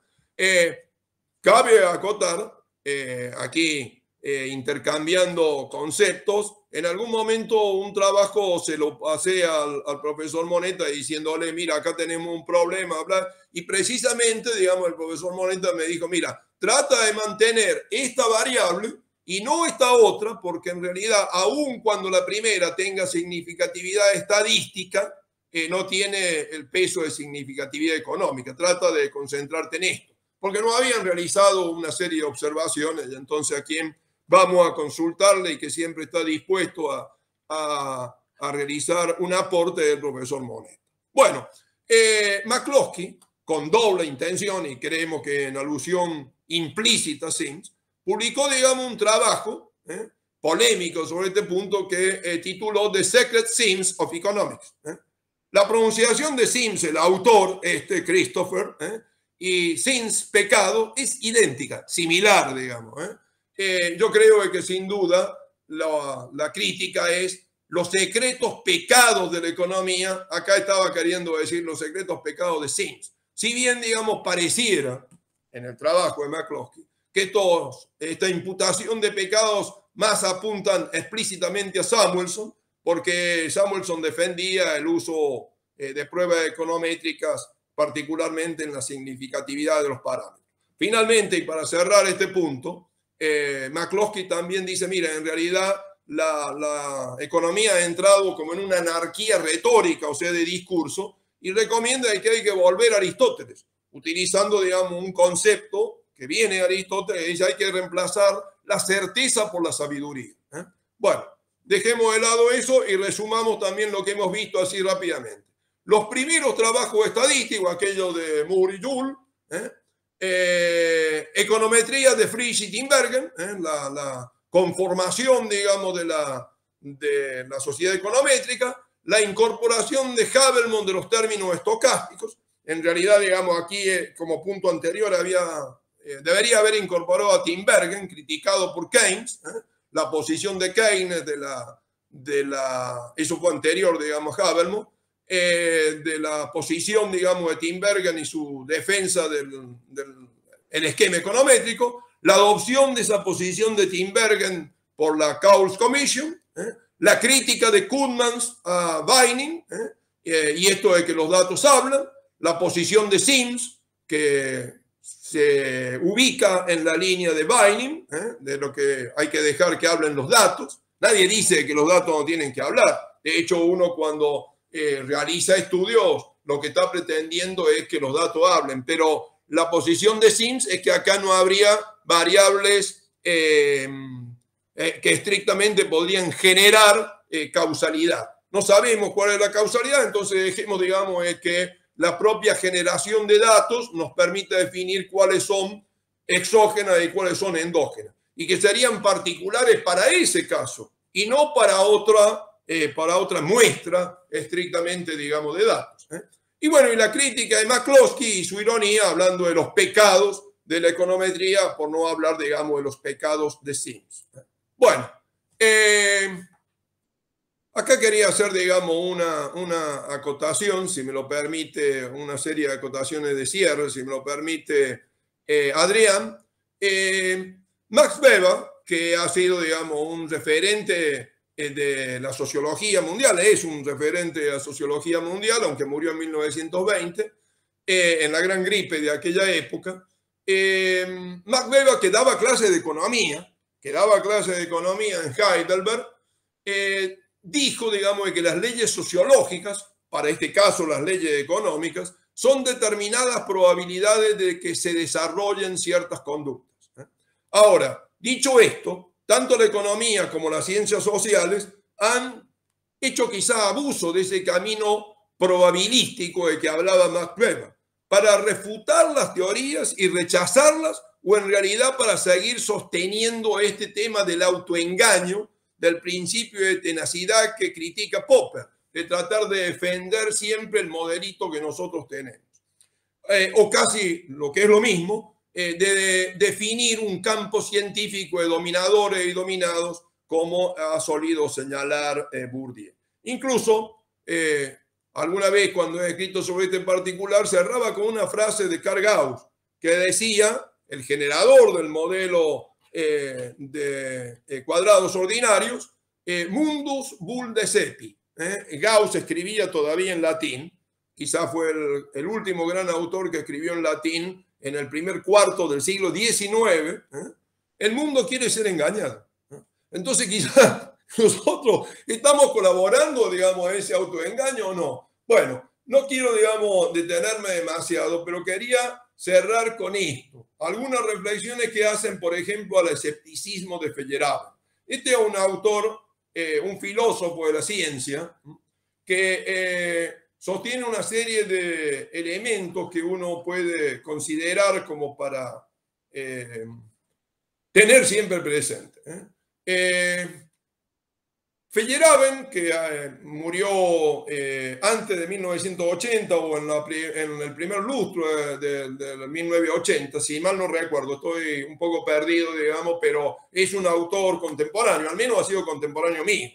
Cabe acotar aquí, intercambiando conceptos, en algún momento un trabajo se lo pasé al profesor Moneta diciéndole, mira, acá tenemos un problema, bla, y precisamente, digamos, el profesor Moneta me dijo, mira, trata de mantener esta variable y no esta otra, porque en realidad, aun cuando la primera tenga significatividad estadística, no tiene el peso de significatividad económica. Trata de concentrarte en esto, porque no habían realizado una serie de observaciones, y entonces a quién vamos a consultarle y que siempre está dispuesto a realizar un aporte del profesor Moneta. Bueno, McCloskey, con doble intención y creemos que en alusión implícita a Sims, publicó, digamos, un trabajo polémico sobre este punto que tituló The Secret Sims of Economics. La pronunciación de Sims, el autor, Christopher, y Sims, pecado, es idéntica, similar, digamos. Yo creo que sin duda la crítica es los secretos pecados de la economía. Acá estaba queriendo decir los secretos pecados de Sims. Si bien, digamos, pareciera en el trabajo de McCloskey que esta imputación de pecados más apuntan explícitamente a Samuelson, porque Samuelson defendía el uso de pruebas econométricas, particularmente en la significatividad de los parámetros. Finalmente, y para cerrar este punto, McCloskey también dice, mira, en realidad la economía ha entrado como en una anarquía retórica, o sea, de discurso, y recomienda que hay que volver a Aristóteles, utilizando, digamos, un concepto que viene de Aristóteles, que dice hay que reemplazar la certeza por la sabiduría. Bueno, dejemos de lado eso y resumamos también lo que hemos visto así rápidamente. Los primeros trabajos estadísticos, aquellos de Moore y Joule, econometría de Frisch y Tinbergen, la conformación, digamos, de la sociedad econométrica, la incorporación de Habermas de los términos estocásticos. En realidad, digamos, aquí como punto anterior debería haber incorporado a Tinbergen, criticado por Keynes, la posición de Keynes eso fue anterior, digamos, a Habermas, de la posición, digamos, de Tinbergen y su defensa del esquema econométrico, la adopción de esa posición de Tinbergen por la Cowles Commission, la crítica de Kuhlmann a Vining, y esto de que los datos hablan, la posición de Sims, que se ubica en la línea de Vining, de lo que hay que dejar que hablen los datos. Nadie dice que los datos no tienen que hablar. De hecho, uno cuando realiza estudios, lo que está pretendiendo es que los datos hablen, pero la posición de Sims es que acá no habría variables que estrictamente podrían generar causalidad. No sabemos cuál es la causalidad, entonces dejemos, digamos, que la propia generación de datos nos permite definir cuáles son exógenas y cuáles son endógenas, y que serían particulares para ese caso y no para otra muestra estrictamente, digamos, de datos. Y bueno, y la crítica de McCloskey y su ironía, hablando de los pecados de la econometría, por no hablar, digamos, de los pecados de Sims. Bueno, acá quería hacer, digamos, una acotación, si me lo permite, una serie de acotaciones de cierre, si me lo permite, Adrián. Max Weber, que ha sido, digamos, un referente de la sociología mundial, es un referente de la sociología mundial, aunque murió en 1920, en la gran gripe de aquella época. Max Weber, que daba clases de economía, en Heidelberg, dijo, digamos, que las leyes sociológicas, para este caso las leyes económicas, son determinadas probabilidades de que se desarrollen ciertas conductas. Ahora, dicho esto, tanto la economía como las ciencias sociales han hecho quizá abuso de ese camino probabilístico de que hablaba Max Weber, para refutar las teorías y rechazarlas, o en realidad para seguir sosteniendo este tema del autoengaño, del principio de tenacidad que critica Popper, de tratar de defender siempre el modelito que nosotros tenemos. O casi lo que es lo mismo, de definir un campo científico de dominadores y dominados, como ha solido señalar Bourdieu. Incluso, alguna vez cuando he escrito sobre este en particular, cerraba con una frase de Karl Gauss, que decía, el generador del modelo de cuadrados ordinarios, mundus vul decepi. Gauss escribía todavía en latín, quizá fue el último gran autor que escribió en latín en el primer cuarto del siglo XIX. El mundo quiere ser engañado. Entonces quizá nosotros estamos colaborando, digamos, a ese autoengaño o no. Bueno, no quiero, digamos, detenerme demasiado, pero quería cerrar con esto. Algunas reflexiones que hacen, por ejemplo, al escepticismo de Feyerabend. Este es un autor, un filósofo de la ciencia, que sostiene una serie de elementos que uno puede considerar como para tener siempre presente. Feyerabend, que murió antes de 1980 o en el primer lustro de 1980, si mal no recuerdo, estoy un poco perdido, digamos, pero es un autor contemporáneo, al menos ha sido contemporáneo mío.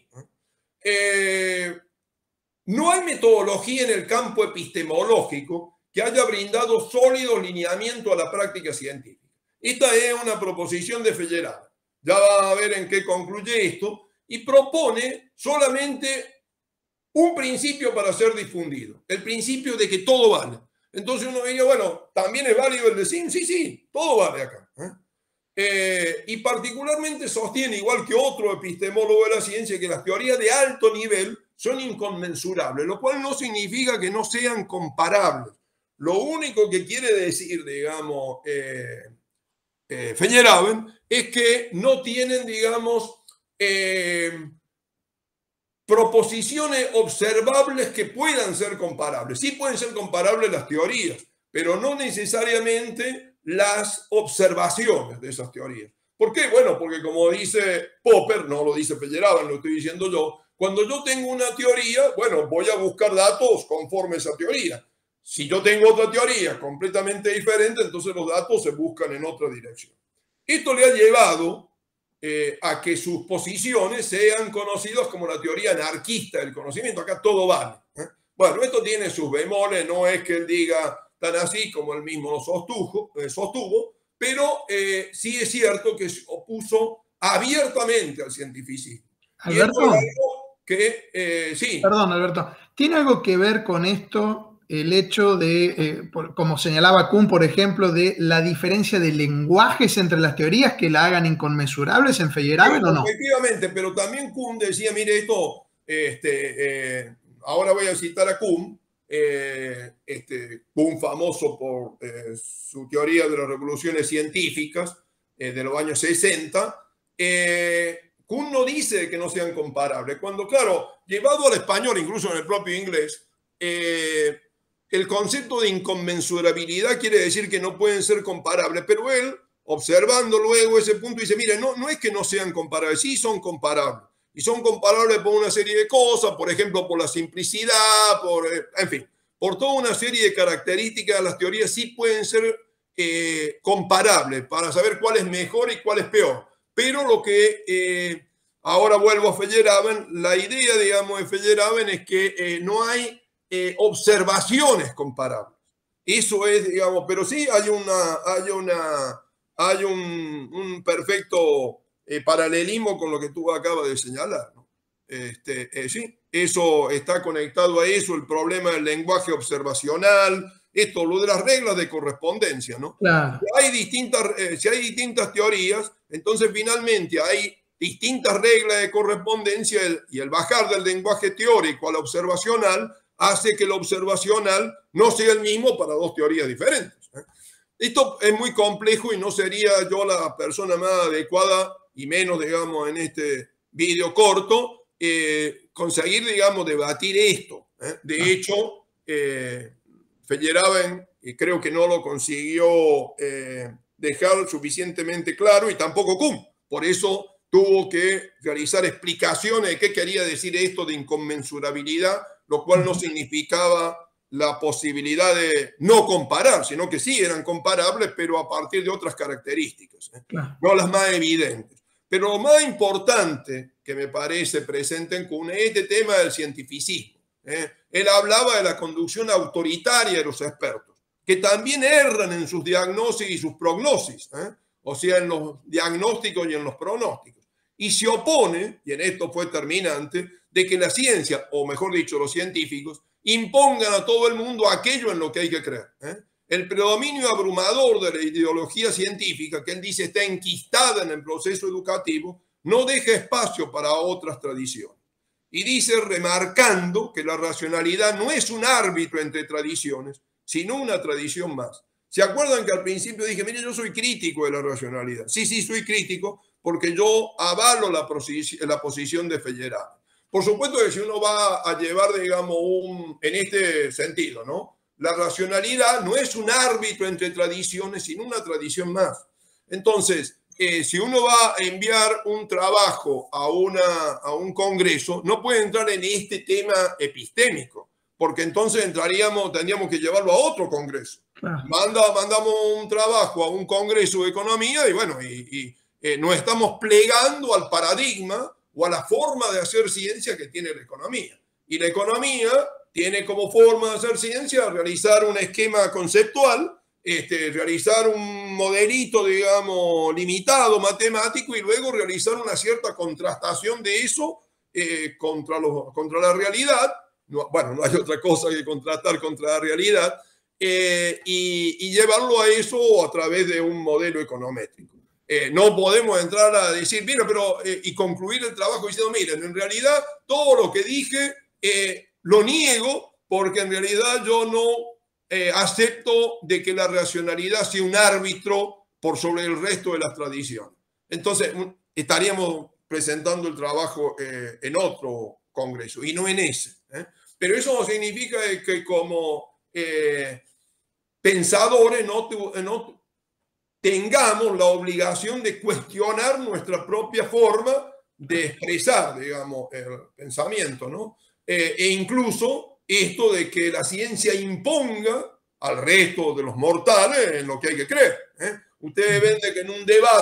No hay metodología en el campo epistemológico que haya brindado sólidos lineamientos a la práctica científica. Esta es una proposición de Feyerabend. Ya va a ver en qué concluye esto, y propone solamente un principio para ser difundido, el principio de que todo vale. Entonces uno diría, bueno, también es válido el decir, sí, todo vale acá. Y particularmente sostiene, igual que otro epistemólogo de la ciencia, que las teorías de alto nivel son inconmensurables, lo cual no significa que no sean comparables. Lo único que quiere decir, digamos, Feyerabend, es que no tienen, digamos, proposiciones observables que puedan ser comparables. Sí pueden ser comparables las teorías, pero no necesariamente las observaciones de esas teorías. ¿Por qué? Bueno, porque como dice Popper, no lo dice Feyerabend, lo estoy diciendo yo, cuando yo tengo una teoría, bueno, voy a buscar datos conforme a esa teoría. Si yo tengo otra teoría completamente diferente, entonces los datos se buscan en otra dirección. Esto le ha llevado a que sus posiciones sean conocidas como la teoría anarquista del conocimiento. Acá todo vale. Bueno, esto tiene sus bemoles, no es que él diga tan así como él mismo lo sostuvo, pero sí es cierto que se opuso abiertamente al cientificismo. Alberto, y esto es algo que, sí. Perdón, Alberto, ¿tiene algo que ver con esto el hecho de, como señalaba Kuhn, por ejemplo, de la diferencia de lenguajes entre las teorías que la hagan inconmensurables en Feyerabend o no? Efectivamente, pero también Kuhn decía, mire esto, ahora voy a citar a Kuhn, Kuhn famoso por su teoría de las revoluciones científicas de los años 60, Kuhn no dice que no sean comparables, cuando claro, llevado al español, incluso en el propio inglés, el concepto de inconmensurabilidad quiere decir que no pueden ser comparables, pero él, observando luego ese punto, dice, mire, no es que no sean comparables, sí son comparables. Y son comparables por una serie de cosas, por ejemplo, por la simplicidad, en fin, por toda una serie de características, las teorías sí pueden ser comparables para saber cuál es mejor y cuál es peor. Pero lo que, ahora vuelvo a Feyerabend, la idea, digamos, de Feyerabend es que no hay hay un perfecto paralelismo con lo que tú acabas de señalar, ¿no? Sí, eso está conectado a eso, el problema del lenguaje observacional, esto, lo de las reglas de correspondencia, ¿no? Claro. Si hay distintas teorías, entonces finalmente hay distintas reglas de correspondencia y el bajar del lenguaje teórico al observacional hace que el observacional no sea el mismo para dos teorías diferentes. Esto es muy complejo y no sería yo la persona más adecuada, y menos, digamos, en este vídeo corto, conseguir, digamos, debatir esto. De hecho, Feyerabend creo que no lo consiguió dejar suficientemente claro, y tampoco Kuhn. Por eso tuvo que realizar explicaciones de qué quería decir esto de inconmensurabilidad, lo cual no significaba la posibilidad de no comparar, sino que sí eran comparables, pero a partir de otras características, no las más evidentes. Pero lo más importante que me parece presente en Kuhn es este tema del cientificismo. Él hablaba de la conducción autoritaria de los expertos, que también erran en sus diagnósticos y sus prognosis, o sea, en los diagnósticos y en los pronósticos. Y se opone, y en esto fue terminante, de que la ciencia, o mejor dicho, los científicos, impongan a todo el mundo aquello en lo que hay que creer. El predominio abrumador de la ideología científica, que él dice está enquistada en el proceso educativo, no deja espacio para otras tradiciones. Y dice, remarcando que la racionalidad no es un árbitro entre tradiciones, sino una tradición más. ¿Se acuerdan que al principio dije, mire, yo soy crítico de la racionalidad? Sí, soy crítico porque yo avalo la posición de Feyerabend. Por supuesto que si uno va a llevar, digamos, en este sentido, ¿no? La racionalidad no es un árbitro entre tradiciones, sino una tradición más. Entonces, si uno va a enviar un trabajo a un congreso, no puede entrar en este tema epistémico, porque entonces tendríamos que llevarlo a otro congreso. Claro. Mandamos un trabajo a un congreso de economía y bueno, nos estamos plegando al paradigma o a la forma de hacer ciencia que tiene la economía. Y la economía tiene como forma de hacer ciencia realizar un esquema conceptual, realizar un modelito, digamos, limitado, matemático, y luego realizar una cierta contrastación de eso contra la realidad. No hay otra cosa que contrastar contra la realidad, y llevarlo a eso a través de un modelo econométrico. No podemos entrar a decir, mira, y concluir el trabajo diciendo, miren, en realidad todo lo que dije lo niego porque en realidad yo no acepto de que la racionalidad sea un árbitro por sobre el resto de las tradiciones. Entonces estaríamos presentando el trabajo en otro congreso y no en ese. Pero eso no significa que como pensadores no tengamos la obligación de cuestionar nuestra propia forma de expresar, digamos, el pensamiento, ¿no? E incluso esto de que la ciencia imponga al resto de los mortales en lo que hay que creer. Ustedes ven de que en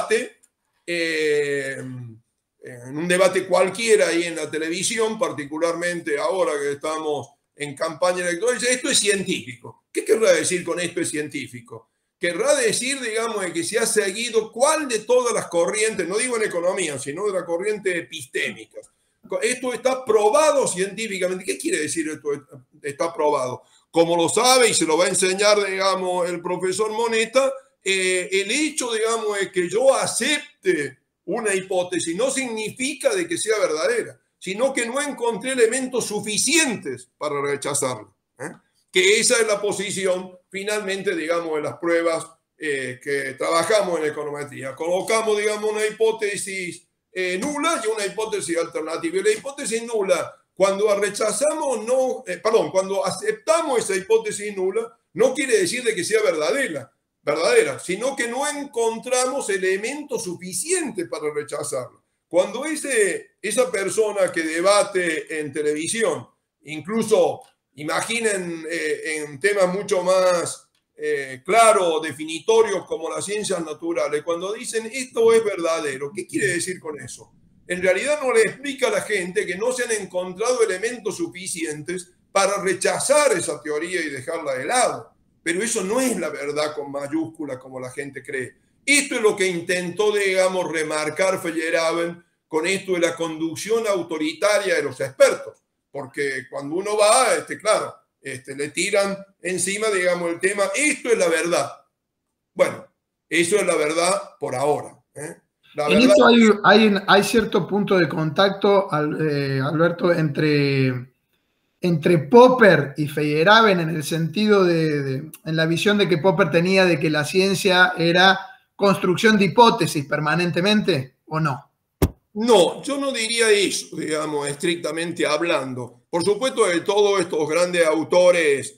un debate cualquiera ahí en la televisión, particularmente ahora que estamos en campaña electoral, dice, esto es científico. ¿Qué querrá decir con esto es científico? Querrá decir, digamos, de que se ha seguido cuál de todas las corrientes, no digo en economía, sino de la corriente epistémica. Esto está probado científicamente. ¿Qué quiere decir esto está probado? Como lo sabe y se lo va a enseñar, digamos, el profesor Moneta, el hecho, digamos, de que yo acepte una hipótesis no significa de que sea verdadera, sino que no encontré elementos suficientes para rechazarla. Que esa es la posición, finalmente, digamos, de las pruebas que trabajamos en econometría. Colocamos, digamos, una hipótesis nula y una hipótesis alternativa. Y la hipótesis nula, cuando cuando aceptamos esa hipótesis nula, no quiere decir de que sea verdadera, sino que no encontramos elementos suficientes para rechazarla. Cuando esa persona que debate en televisión, incluso imaginen en temas mucho más claros, definitorios como las ciencias naturales, cuando dicen esto es verdadero, ¿qué quiere decir con eso? En realidad no le explica a la gente que no se han encontrado elementos suficientes para rechazar esa teoría y dejarla de lado. Pero eso no es la verdad con mayúscula como la gente cree. Esto es lo que intentó, digamos, remarcar Feyerabend con esto de la conducción autoritaria de los expertos, porque cuando uno va, claro, le tiran encima, digamos, el tema, esto es la verdad. Bueno, eso es la verdad por ahora. La En verdad esto hay cierto punto de contacto, Alberto, entre Popper y Feyerabend, en el sentido en la visión de que Popper tenía de que la ciencia era construcción de hipótesis permanentemente, ¿o no? No, yo no diría eso, digamos, estrictamente hablando. Por supuesto, de todos estos grandes autores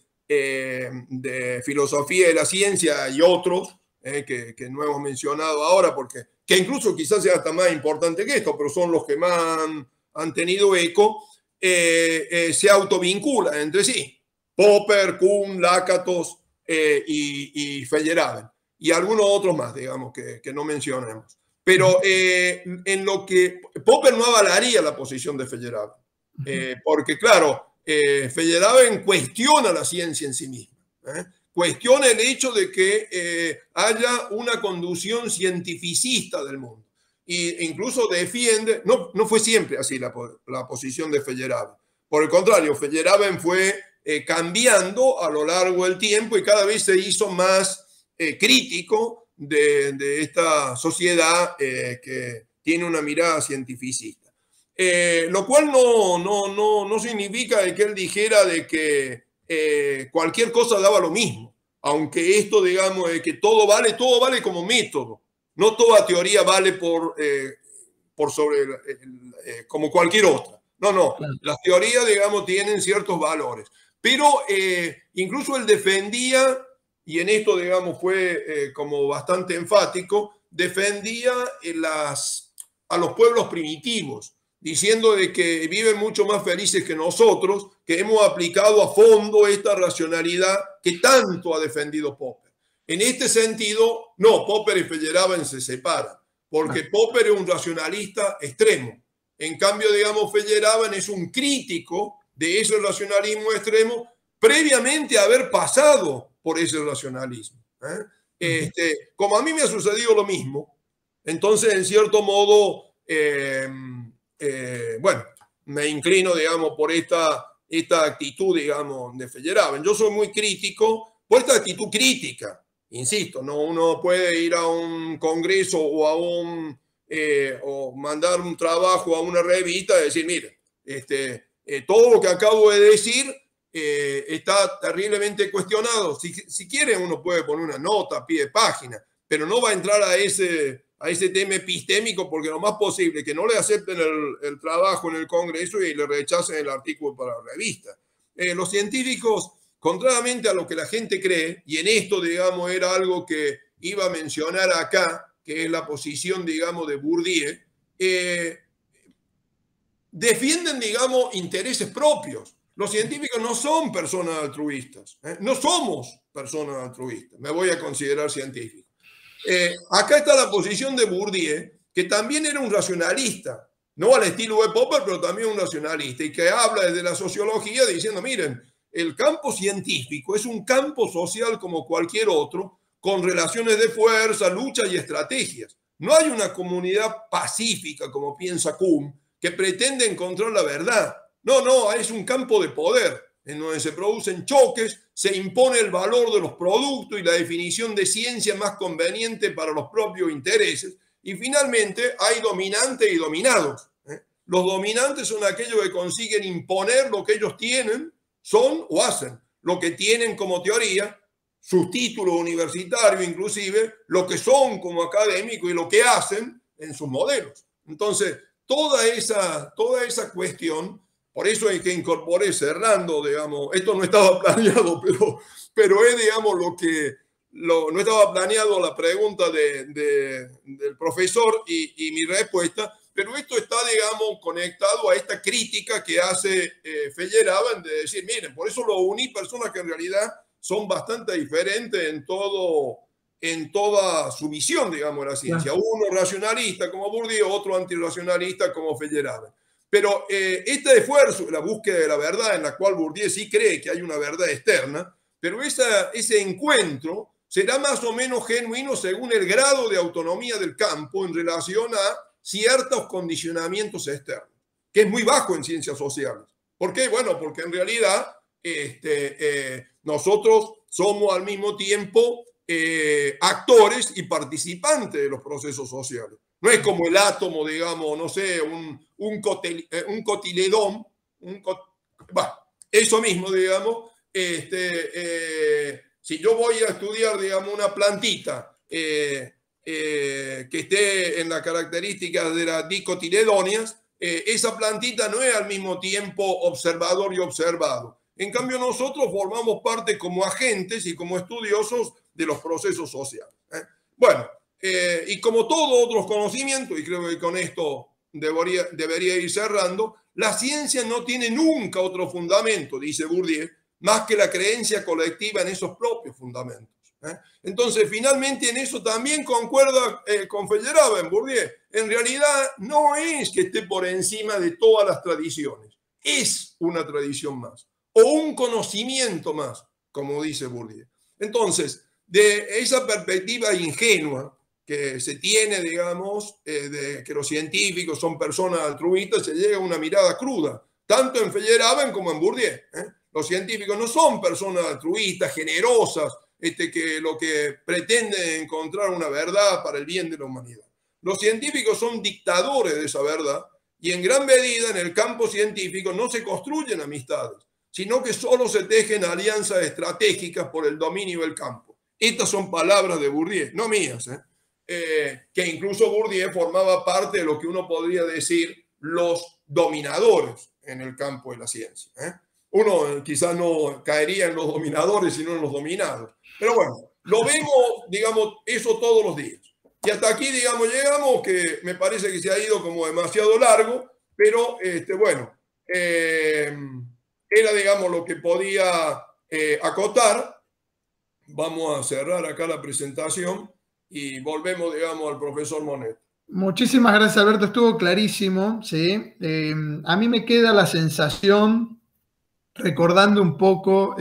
de filosofía de la ciencia y otros que no hemos mencionado ahora, porque que incluso quizás sea hasta más importante que esto, pero son los que más han tenido eco, se autovinculan entre sí. Popper, Kuhn, Lakatos y Feyerabend, y algunos otros más, digamos, que no mencionemos. Pero en lo que Popper no avalaría la posición de Feyerabend, porque claro, Feyerabend cuestiona la ciencia en sí misma, cuestiona el hecho de que haya una conducción cientificista del mundo, e incluso defiende, no fue siempre así la posición de Feyerabend, por el contrario, Feyerabend fue cambiando a lo largo del tiempo y cada vez se hizo más crítico de esta sociedad que tiene una mirada cientificista. Lo cual no significa que él dijera de que cualquier cosa daba lo mismo, aunque esto, digamos, de que todo vale como método, no toda teoría vale por sobre como cualquier otra. No, las teorías, digamos, tienen ciertos valores, pero incluso él defendía, y en esto, digamos, fue como bastante enfático, defendía a los pueblos primitivos, diciendo de que viven mucho más felices que nosotros, que hemos aplicado a fondo esta racionalidad que tanto ha defendido Popper. En este sentido, no, Popper y Feyerabend se separan, porque Popper es un racionalista extremo. En cambio, digamos, Feyerabend es un crítico de ese racionalismo extremo previamente a haber pasado por ese racionalismo. Como a mí me ha sucedido lo mismo, entonces, en cierto modo, bueno, me inclino, digamos, por esta actitud, digamos, de Feyerabend. Yo soy muy crítico por esta actitud crítica, insisto, no uno puede ir a un congreso o a o mandar un trabajo a una revista y decir, mire, todo lo que acabo de decir está terriblemente cuestionado. Si quiere, uno puede poner una nota a pie de página, pero no va a entrar a ese tema epistémico, porque lo más posible es que no le acepten el trabajo en el Congreso y le rechacen el artículo para la revista. Los científicos, contrariamente a lo que la gente cree, y en esto, digamos, era algo que iba a mencionar acá, que es la posición, digamos, de Bourdieu, defienden, digamos, intereses propios. Los científicos no son personas altruistas, no somos personas altruistas, me voy a considerar científico. Acá está la posición de Bourdieu, que también era un racionalista, no al estilo de Popper, pero también un racionalista, y que habla desde la sociología diciendo, miren, el campo científico es un campo social como cualquier otro, con relaciones de fuerza, lucha y estrategias. No hay una comunidad pacífica, como piensa Kuhn, que pretende encontrar la verdad. No, es un campo de poder, en donde se producen choques, se impone el valor de los productos y la definición de ciencia más conveniente para los propios intereses, y finalmente hay dominantes y dominados. Los dominantes son aquellos que consiguen imponer lo que ellos tienen, son o hacen, lo que tienen como teoría, sus títulos universitarios inclusive, lo que son como académicos y lo que hacen en sus modelos. Entonces, toda esa cuestión, por eso es que incorporé, cerrando, digamos, esto no estaba planeado, pero es, digamos, no estaba planeado la pregunta del profesor y mi respuesta, pero esto está, digamos, conectado a esta crítica que hace Feyerabend de decir, miren, por eso lo uní personas que en realidad son bastante diferentes en toda su visión, digamos, de la ciencia. Uno racionalista como Bourdieu, otro antirracionalista como Feyerabend. Pero este esfuerzo, la búsqueda de la verdad, en la cual Bourdieu sí cree que hay una verdad externa, pero ese encuentro será más o menos genuino según el grado de autonomía del campo en relación a ciertos condicionamientos externos, que es muy bajo en ciencias sociales. ¿Por qué? Bueno, porque en realidad nosotros somos al mismo tiempo actores y participantes de los procesos sociales. No es como el átomo, digamos, no sé, un cotiledón, eso mismo, digamos. Si yo voy a estudiar, digamos, una plantita que esté en las características de las dicotiledóneas, esa plantita no es al mismo tiempo observador y observado. En cambio, nosotros formamos parte como agentes y como estudiosos de los procesos sociales. Bueno, y como todos otros conocimientos, y creo que con esto debería ir cerrando, la ciencia no tiene nunca otro fundamento, dice Bourdieu, más que la creencia colectiva en esos propios fundamentos. Entonces, finalmente, en eso también concuerda con Feyerabend, Bourdieu. En realidad, no es que esté por encima de todas las tradiciones. Es una tradición más, o un conocimiento más, como dice Bourdieu. Entonces, de esa perspectiva ingenua que se tiene, digamos, de que los científicos son personas altruistas, se llega a una mirada cruda, tanto en Feyerabend como en Bourdieu. Los científicos no son personas altruistas, generosas, que lo que pretenden es encontrar una verdad para el bien de la humanidad. Los científicos son dictadores de esa verdad y en gran medida en el campo científico no se construyen amistades, sino que solo se tejen alianzas estratégicas por el dominio del campo. Estas son palabras de Bourdieu, no mías, que incluso Bourdieu formaba parte de lo que uno podría decir los dominadores en el campo de la ciencia. Uno quizás no caería en los dominadores, sino en los dominados. Pero bueno, lo vemos, digamos, eso todos los días. Y hasta aquí, digamos, llegamos, que me parece que se ha ido como demasiado largo, pero bueno, era, digamos, lo que podía acotar. Vamos a cerrar acá la presentación y volvemos, digamos, al profesor Monet. Muchísimas gracias, Alberto. Estuvo clarísimo, ¿sí? A mí me queda la sensación, recordando un poco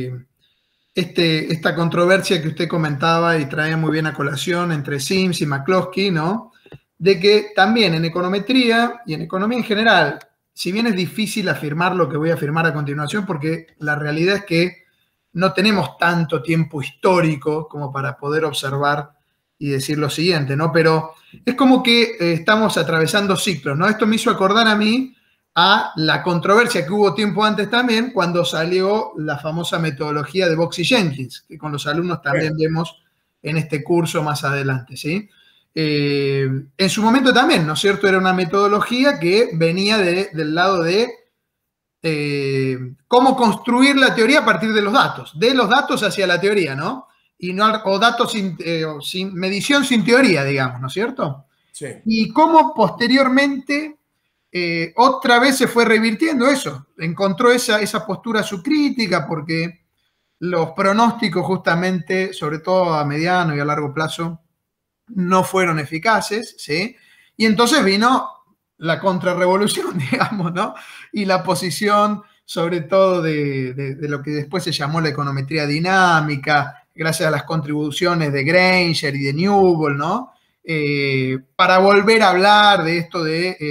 esta controversia que usted comentaba y trae muy bien a colación entre Sims y McCloskey, ¿no? De que también en econometría y en economía en general, si bien es difícil afirmar lo que voy a afirmar a continuación, porque la realidad es que no tenemos tanto tiempo histórico como para poder observar y decir lo siguiente, ¿no? Pero es como que estamos atravesando ciclos, ¿no? Esto me hizo acordar a mí a la controversia que hubo tiempo antes también, cuando salió la famosa metodología de Box y Jenkins, que con los alumnos también vemos en este curso más adelante, ¿sí? En su momento también, ¿no es cierto? Era una metodología que venía del lado de cómo construir la teoría a partir de los datos hacia la teoría, ¿no? Y no, o datos sin medición sin teoría, digamos, ¿no es cierto? Sí. Y cómo posteriormente otra vez se fue revirtiendo eso, encontró esa postura sucrítica porque los pronósticos justamente, sobre todo a mediano y a largo plazo, no fueron eficaces, ¿sí? Y entonces vino la contrarrevolución, digamos, ¿no? Y la posición, sobre todo, de lo que después se llamó la econometría dinámica, gracias a las contribuciones de Granger y de Newbold, ¿no? Para volver a hablar de esto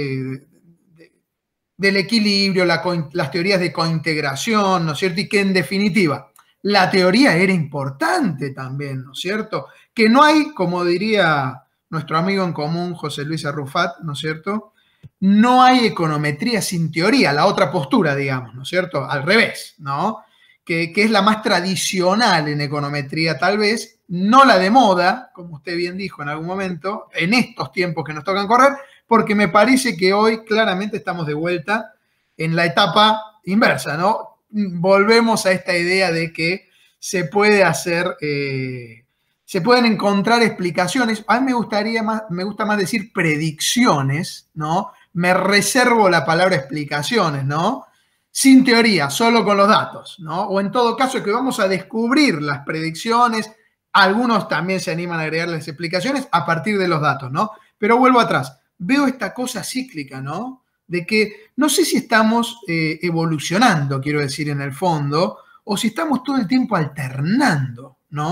del equilibrio, las teorías de cointegración, ¿no es cierto? Y que en definitiva la teoría era importante también, ¿no es cierto? Que no hay, como diría nuestro amigo en común, José Luis Arrufat, ¿no es cierto? No hay econometría sin teoría, la otra postura, digamos, ¿no es cierto? Al revés, ¿no? Que es la más tradicional en econometría, tal vez, no la de moda, como usted bien dijo en algún momento, en estos tiempos que nos tocan correr, porque me parece que hoy claramente estamos de vuelta en la etapa inversa, ¿no? Volvemos a esta idea de que se puede hacer, se pueden encontrar explicaciones. A mí me gusta más decir predicciones, ¿no? Me reservo la palabra explicaciones, ¿no? Sin teoría, solo con los datos, ¿no? O en todo caso que vamos a descubrir las predicciones, algunos también se animan a agregar las explicaciones a partir de los datos, ¿no? Pero vuelvo atrás, veo esta cosa cíclica, ¿no? De que no sé si estamos evolucionando, quiero decir, en el fondo, o si estamos todo el tiempo alternando, ¿no?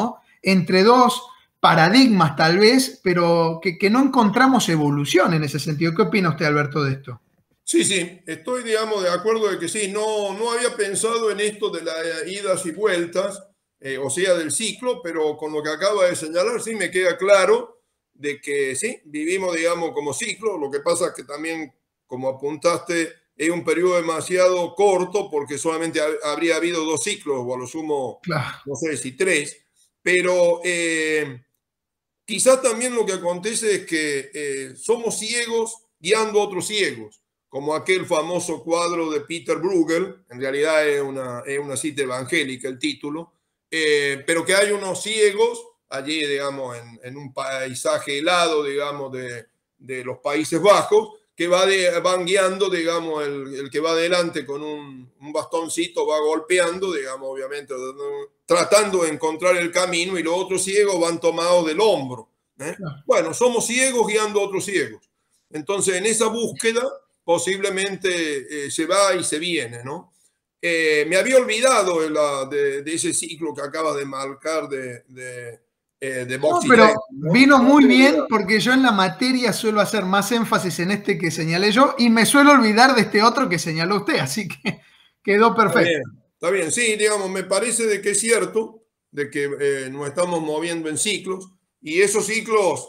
entre dos paradigmas tal vez, pero que no encontramos evolución en ese sentido. ¿Qué opina usted, Alberto, de esto? Sí, sí, estoy, digamos, de acuerdo de que sí, no había pensado en esto de las idas y vueltas, o sea, del ciclo, pero con lo que acaba de señalar, sí me queda claro de que sí, vivimos, digamos, como ciclo. Lo que pasa es que también, como apuntaste, es un periodo demasiado corto porque solamente habría habido 2 ciclos, o a lo sumo, Claro. no sé si 3, pero quizás también lo que acontece es que somos ciegos guiando a otros ciegos, como aquel famoso cuadro de Peter Bruegel. En realidad es una cita evangélica el título, pero que hay unos ciegos allí, digamos, en un paisaje helado, digamos, de los Países Bajos, que van guiando, digamos, el que va adelante con un bastoncito va golpeando, digamos, obviamente, tratando de encontrar el camino, y los otros ciegos van tomados del hombro. Claro. Bueno, somos ciegos guiando a otros ciegos. Entonces, en esa búsqueda, posiblemente se va y se viene, ¿no? Me había olvidado de ese ciclo que acabas de marcar de No, Boxy Day, pero ¿no? vino Me muy había bien olvidado. porque yo en la materia suelo hacer más énfasis en este que señalé yo y me suelo olvidar de este otro que señaló usted, así que quedó Está perfecto. bien, está bien. Sí, digamos, me parece de que es cierto, de que nos estamos moviendo en ciclos, y esos ciclos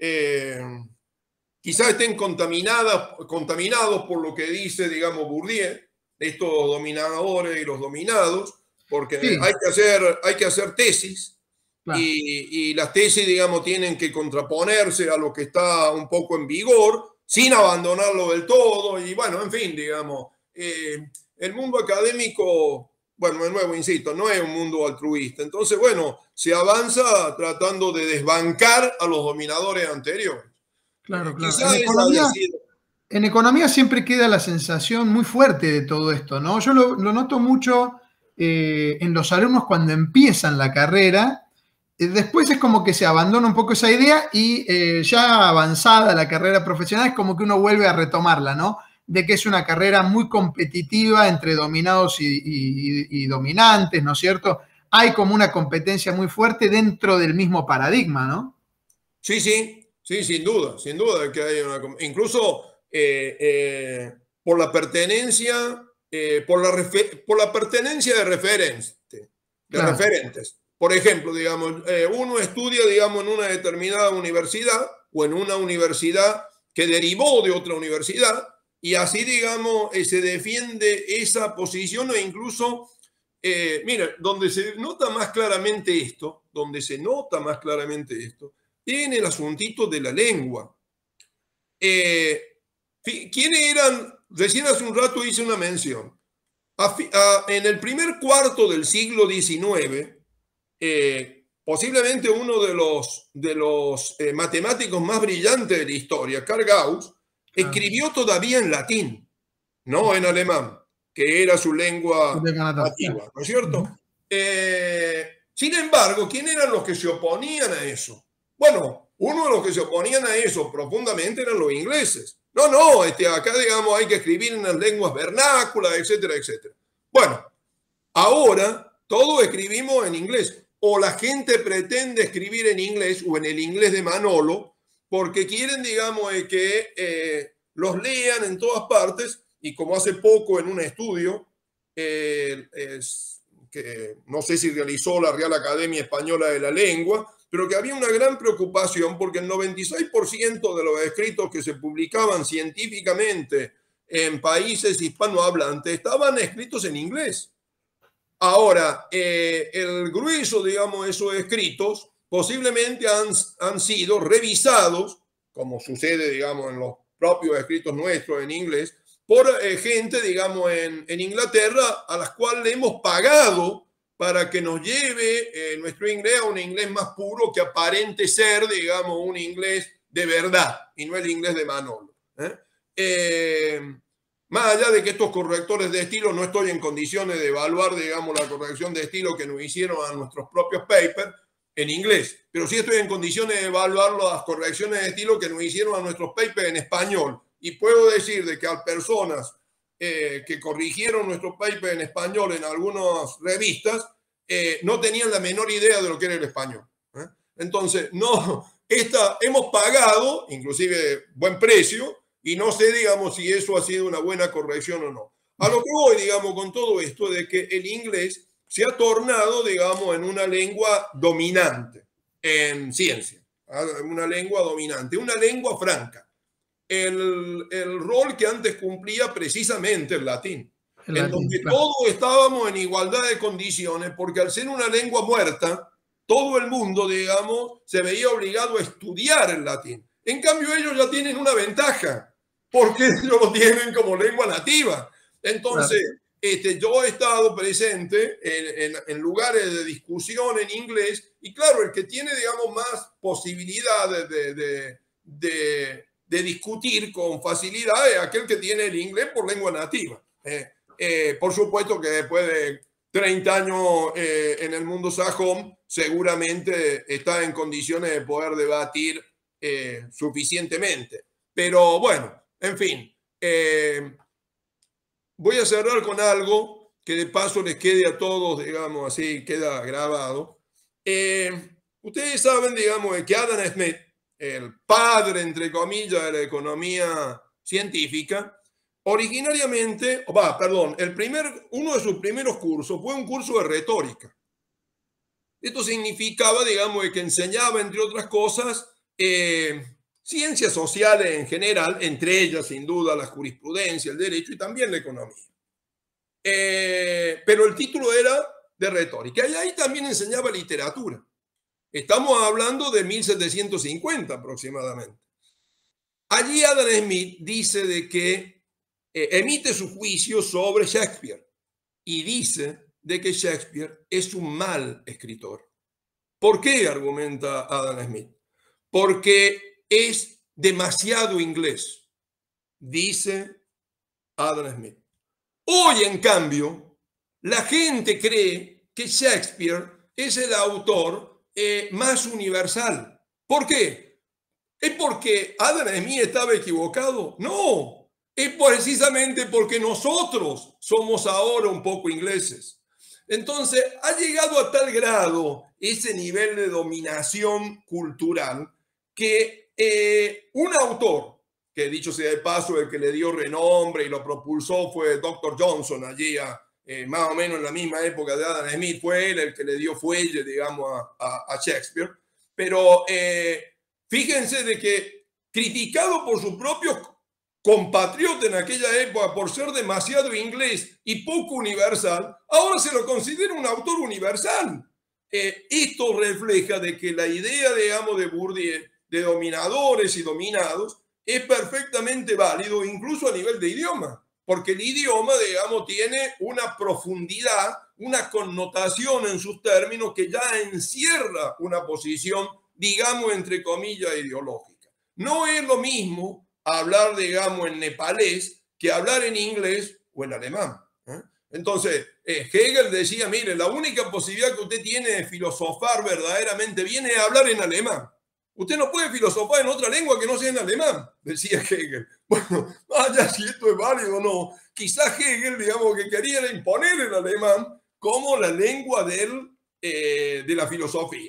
quizás estén contaminados por lo que dice, digamos, Bourdieu, estos dominadores y los dominados, porque Sí, hay que hacer tesis, claro. y las tesis, digamos, tienen que contraponerse a lo que está un poco en vigor, sin abandonarlo del todo. Y bueno, en fin, digamos, el mundo académico, bueno, de nuevo, insisto, no es un mundo altruista. Entonces, bueno, se avanza tratando de desbancar a los dominadores anteriores. Claro, claro. Quizás esa haya sido. En economía siempre queda la sensación muy fuerte de todo esto, ¿no? Yo lo noto mucho en los alumnos cuando empiezan la carrera. Después es como que se abandona un poco esa idea y ya avanzada la carrera profesional es como que uno vuelve a retomarla, ¿no? De que es una carrera muy competitiva entre dominados y dominantes, ¿no es cierto? Hay como una competencia muy fuerte dentro del mismo paradigma, ¿no? Sí, sí, sí, sin duda que hay una. Incluso por la pertenencia, por la pertenencia de Claro, referentes. Por ejemplo, digamos, uno estudia, digamos, en una determinada universidad, o en una universidad que derivó de otra universidad, y así, digamos, se defiende esa posición. E incluso, mira, donde se nota más claramente esto, en el asuntito de la lengua. Eh, ¿Quiénes eran? Recién hace un rato hice una mención. En el primer cuarto del siglo XIX, posiblemente uno de los matemáticos más brillantes de la historia, Carl Gauss, claro. escribió todavía en latín, no en alemán, que era su Yo lengua tengo notado, claro. nativa, ¿no es cierto? Ujú. Sin embargo, ¿quién eran los que se oponían a eso? Bueno, uno de los que se oponían a eso profundamente eran los ingleses. No, acá, digamos, hay que escribir en las lenguas vernáculas, etcétera, etcétera. Bueno, ahora todos escribimos en inglés, o la gente pretende escribir en inglés o en el inglés de Manolo, porque quieren, digamos, que los lean en todas partes. Y como hace poco en un estudio que no sé si realizó la Real Academia Española de la Lengua, pero que había una gran preocupación porque el 96% de los escritos que se publicaban científicamente en países hispanohablantes estaban escritos en inglés. Ahora, el grueso, digamos, de esos escritos posiblemente han sido revisados, como sucede, digamos, en los propios escritos nuestros en inglés, por gente, digamos, en Inglaterra, a las cuales le hemos pagado para que nos lleve nuestro inglés a un inglés más puro, que aparente ser, digamos, un inglés de verdad y no el inglés de Manolo. Más allá de que estos correctores de estilo, no estoy en condiciones de evaluar, digamos, la corrección de estilo que nos hicieron a nuestros propios papers en inglés, pero sí estoy en condiciones de evaluar las correcciones de estilo que nos hicieron a nuestros papers en español. Y puedo decir de que a personas que corrigieron nuestros papers en español en algunas revistas, no tenían la menor idea de lo que era el español. Entonces, no, hemos pagado, inclusive buen precio, y no sé, digamos, si eso ha sido una buena corrección o no. A lo que voy, digamos, con todo esto, de que el inglés se ha tornado, digamos, en una lengua dominante en ciencia, una lengua dominante, una lengua franca. El rol que antes cumplía precisamente el latín, en donde claro, todos estábamos en igualdad de condiciones, porque al ser una lengua muerta, todo el mundo, digamos, se veía obligado a estudiar el latín. En cambio, ellos ya tienen una ventaja, porque ellos lo tienen como lengua nativa. Entonces, claro, yo he estado presente en lugares de discusión en inglés, y claro, el que tiene, digamos, más posibilidades de discutir con facilidad es aquel que tiene el inglés por lengua nativa. Por supuesto que después de 30 años en el mundo sajón, seguramente está en condiciones de poder debatir suficientemente. Pero bueno, en fin, voy a cerrar con algo que de paso les quede a todos, digamos, así queda grabado. Ustedes saben, digamos, que Adam Smith, el padre, entre comillas, de la economía científica, originariamente, uno de sus primeros cursos fue un curso de retórica. Esto significaba, digamos, que enseñaba, entre otras cosas, ciencias sociales en general, entre ellas, sin duda, la jurisprudencia, el derecho y también la economía. Pero el título era de retórica, y ahí también enseñaba literatura. Estamos hablando de 1750 aproximadamente. Allí Adam Smith dice de que emite su juicio sobre Shakespeare y dice de que Shakespeare es un mal escritor. ¿Por qué? Argumenta Adam Smith. Porque es demasiado inglés, dice Adam Smith. Hoy, en cambio, la gente cree que Shakespeare es el autor más universal. ¿Por qué? ¿Es porque Adam Smith estaba equivocado? No, es precisamente porque nosotros somos ahora un poco ingleses. Entonces, ha llegado a tal grado ese nivel de dominación cultural que un autor, que dicho sea de paso, el que le dio renombre y lo propulsó fue Dr. Johnson, allí más o menos en la misma época de Adam Smith, fue él el que le dio fuelle, digamos, a Shakespeare. Pero fíjense de que, criticado por sus propios compatriotas en aquella época por ser demasiado inglés y poco universal, ahora se lo considera un autor universal. Esto refleja de que la idea, digamos, de Bourdieu, de dominadores y dominados, es perfectamente válido incluso a nivel de idioma, porque el idioma, digamos, tiene una profundidad, una connotación en sus términos que ya encierra una posición, digamos, entre comillas, ideológica. No es lo mismo hablar, digamos, en nepalés que hablar en inglés o en alemán. Entonces, Hegel decía, mire, la única posibilidad que usted tiene de filosofar verdaderamente bien es hablar en alemán. Usted no puede filosofar en otra lengua que no sea en alemán, decía Hegel. Bueno, vaya si esto es válido o no. Quizás Hegel, digamos, que quería imponer el alemán como la lengua de la filosofía.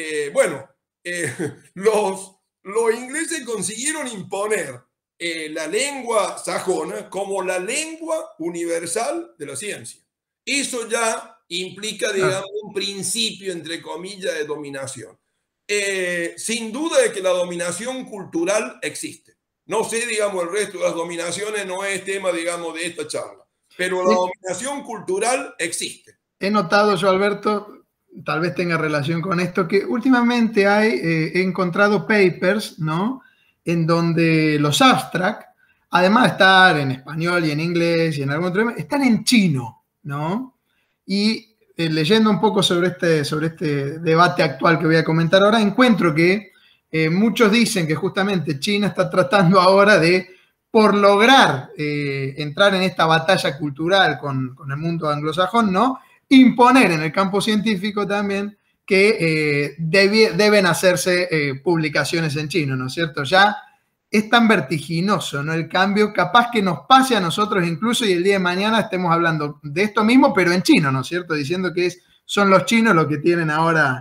Los ingleses consiguieron imponer la lengua sajona como la lengua universal de la ciencia. Eso ya implica, digamos, un principio, entre comillas, de dominación. Sin duda de que la dominación cultural existe. No sé, digamos, el resto de las dominaciones no es tema, digamos, de esta charla, pero la dominación cultural existe. He notado yo, Alberto, tal vez tenga relación con esto, que últimamente he encontrado papers, ¿no?, en donde los abstract, además de estar en español y en inglés y en algún otro, están en chino, ¿no? Y leyendo un poco sobre este debate actual que voy a comentar ahora, encuentro que muchos dicen que justamente China está tratando ahora de, por lograr entrar en esta batalla cultural con el mundo anglosajón, ¿no?, imponer en el campo científico también que deben hacerse publicaciones en chino, ¿no es cierto? Ya es tan vertiginoso, ¿no?, el cambio, capaz que nos pase a nosotros incluso y el día de mañana estemos hablando de esto mismo, pero en chino, ¿no es cierto? Diciendo que son los chinos los que tienen ahora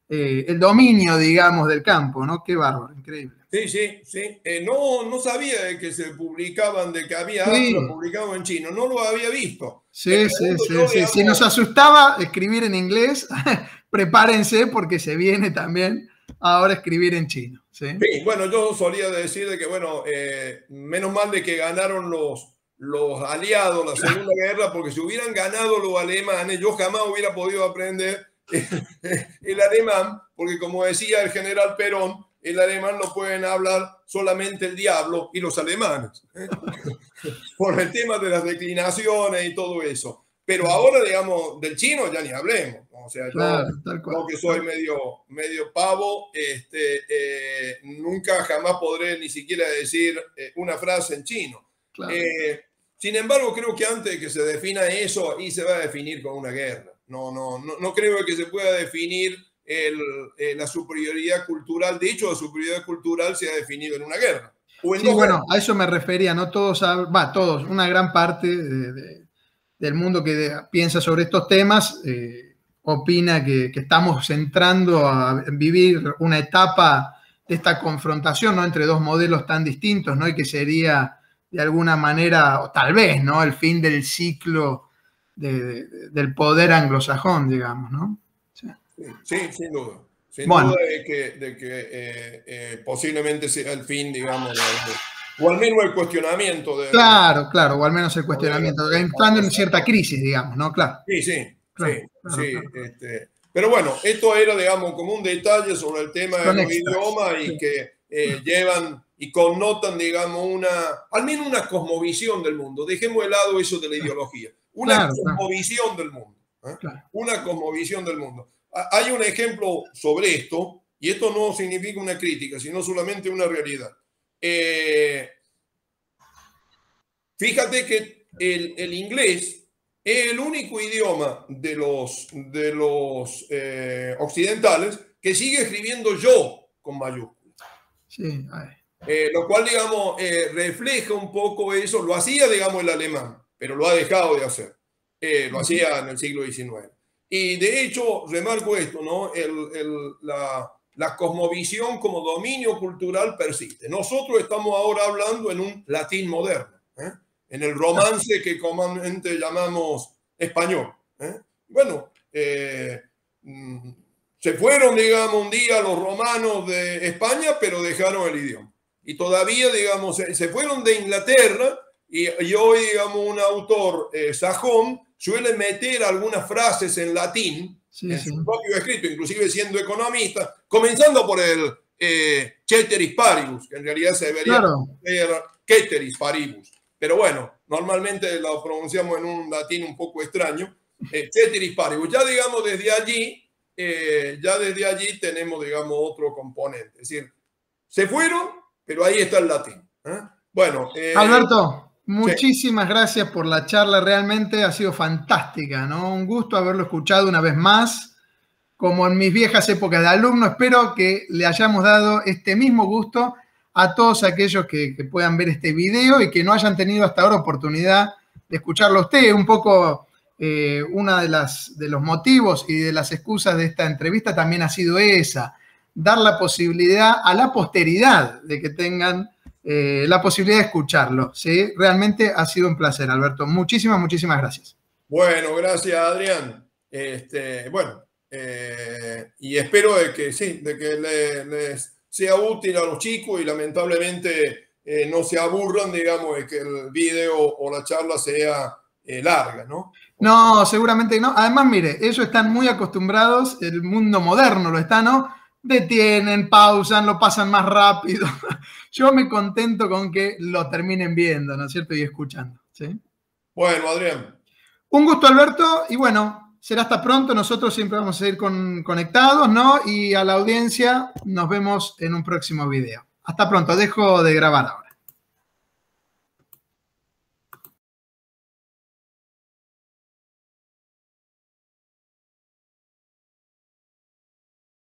el dominio, digamos, del campo, ¿no? Qué bárbaro, increíble. Sí, sí, sí. No sabía de que se publicaban, de que había Sí. astros publicados en chino. No lo había visto. Sí, sí, sí, sí. Si nos asustaba escribir en inglés, prepárense porque se viene también ahora escribir en chino. Sí, sí, bueno, yo solía decir de que, bueno, menos mal de que ganaron los aliados la Segunda Guerra, porque si hubieran ganado los alemanes, yo jamás hubiera podido aprender el alemán, porque como decía el general Perón, el alemán lo pueden hablar solamente el diablo y los alemanes, por el tema de las declinaciones y todo eso. Pero ahora, digamos, del chino ya ni hablemos. O sea, claro, yo que soy medio pavo, nunca jamás podré ni siquiera decir una frase en chino. Claro. Sin embargo, creo que antes de que se defina eso, ahí se va a definir con una guerra. No creo que se pueda definir la superioridad cultural. De hecho, la superioridad cultural se ha definido en una guerra. Sí, bueno, a eso me refería, no todos, todos, una gran parte del mundo que piensa sobre estos temas opina que estamos entrando a vivir una etapa de esta confrontación, ¿no?, entre dos modelos tan distintos, ¿no?, y que sería de alguna manera, o tal vez, ¿no?, el fin del ciclo del poder anglosajón, digamos, ¿no? Sí, sin duda. Sin duda de que posiblemente sea el fin, digamos, o al menos el cuestionamiento. Claro, o al menos el cuestionamiento, entrando en cierta crisis, digamos, ¿no? Claro. Sí. Pero bueno, esto era, digamos, como un detalle sobre el tema de los idiomas y que llevan y connotan, digamos, al menos una cosmovisión del mundo. Dejemos de lado eso de la ideología. Una cosmovisión del mundo. Una cosmovisión del mundo. Hay un ejemplo sobre esto, y esto no significa una crítica, sino solamente una realidad. Fíjate que el inglés es el único idioma de los occidentales que sigue escribiendo yo con mayúsculas. Sí. Lo cual, digamos, refleja un poco eso. Lo hacía, digamos, el alemán, pero lo ha dejado de hacer. Lo hacía en el siglo XIX. Y de hecho, remarco esto, ¿no? La cosmovisión como dominio cultural persiste. Nosotros estamos ahora hablando en un latín moderno, en el romance que comúnmente llamamos español. Bueno, se fueron, digamos, un día los romanos de España, pero dejaron el idioma. Y todavía, digamos, se fueron de Inglaterra y hoy, digamos, un autor sajón suele meter algunas frases en latín en su propio escrito, inclusive siendo economista, comenzando por el ceteris paribus, que en realidad se debería ser ceteris paribus. Pero bueno, normalmente lo pronunciamos en un latín un poco extraño, ceteris paribus. Ya, digamos, desde allí tenemos, digamos, otro componente. Es decir, se fueron, pero ahí está el latín. Bueno, Alberto, muchísimas gracias por la charla, realmente ha sido fantástica, ¿no? Un gusto haberlo escuchado una vez más, como en mis viejas épocas de alumno. Espero que le hayamos dado este mismo gusto a todos aquellos que puedan ver este video y que no hayan tenido hasta ahora oportunidad de escucharlo a usted. Un poco uno de los motivos y de las excusas de esta entrevista también ha sido esa, dar la posibilidad a la posteridad de que tengan la posibilidad de escucharlo. ¿Sí? Realmente ha sido un placer, Alberto. Muchísimas gracias. Bueno, gracias, Adrián. Y espero de que les sea útil a los chicos y lamentablemente no se aburran, digamos, de que el video o la charla sea larga, ¿no? No, seguramente no. Además, mire, ellos están muy acostumbrados, el mundo moderno lo está, ¿no? Detienen, pausan, lo pasan más rápido. Yo me contento con que lo terminen viendo, ¿no es cierto? Y escuchando, ¿sí? Bueno, Adrián. Un gusto, Alberto, y bueno, será hasta pronto. Nosotros siempre vamos a seguir conectados, ¿no? Y a la audiencia nos vemos en un próximo video. Hasta pronto, dejo de grabar ahora.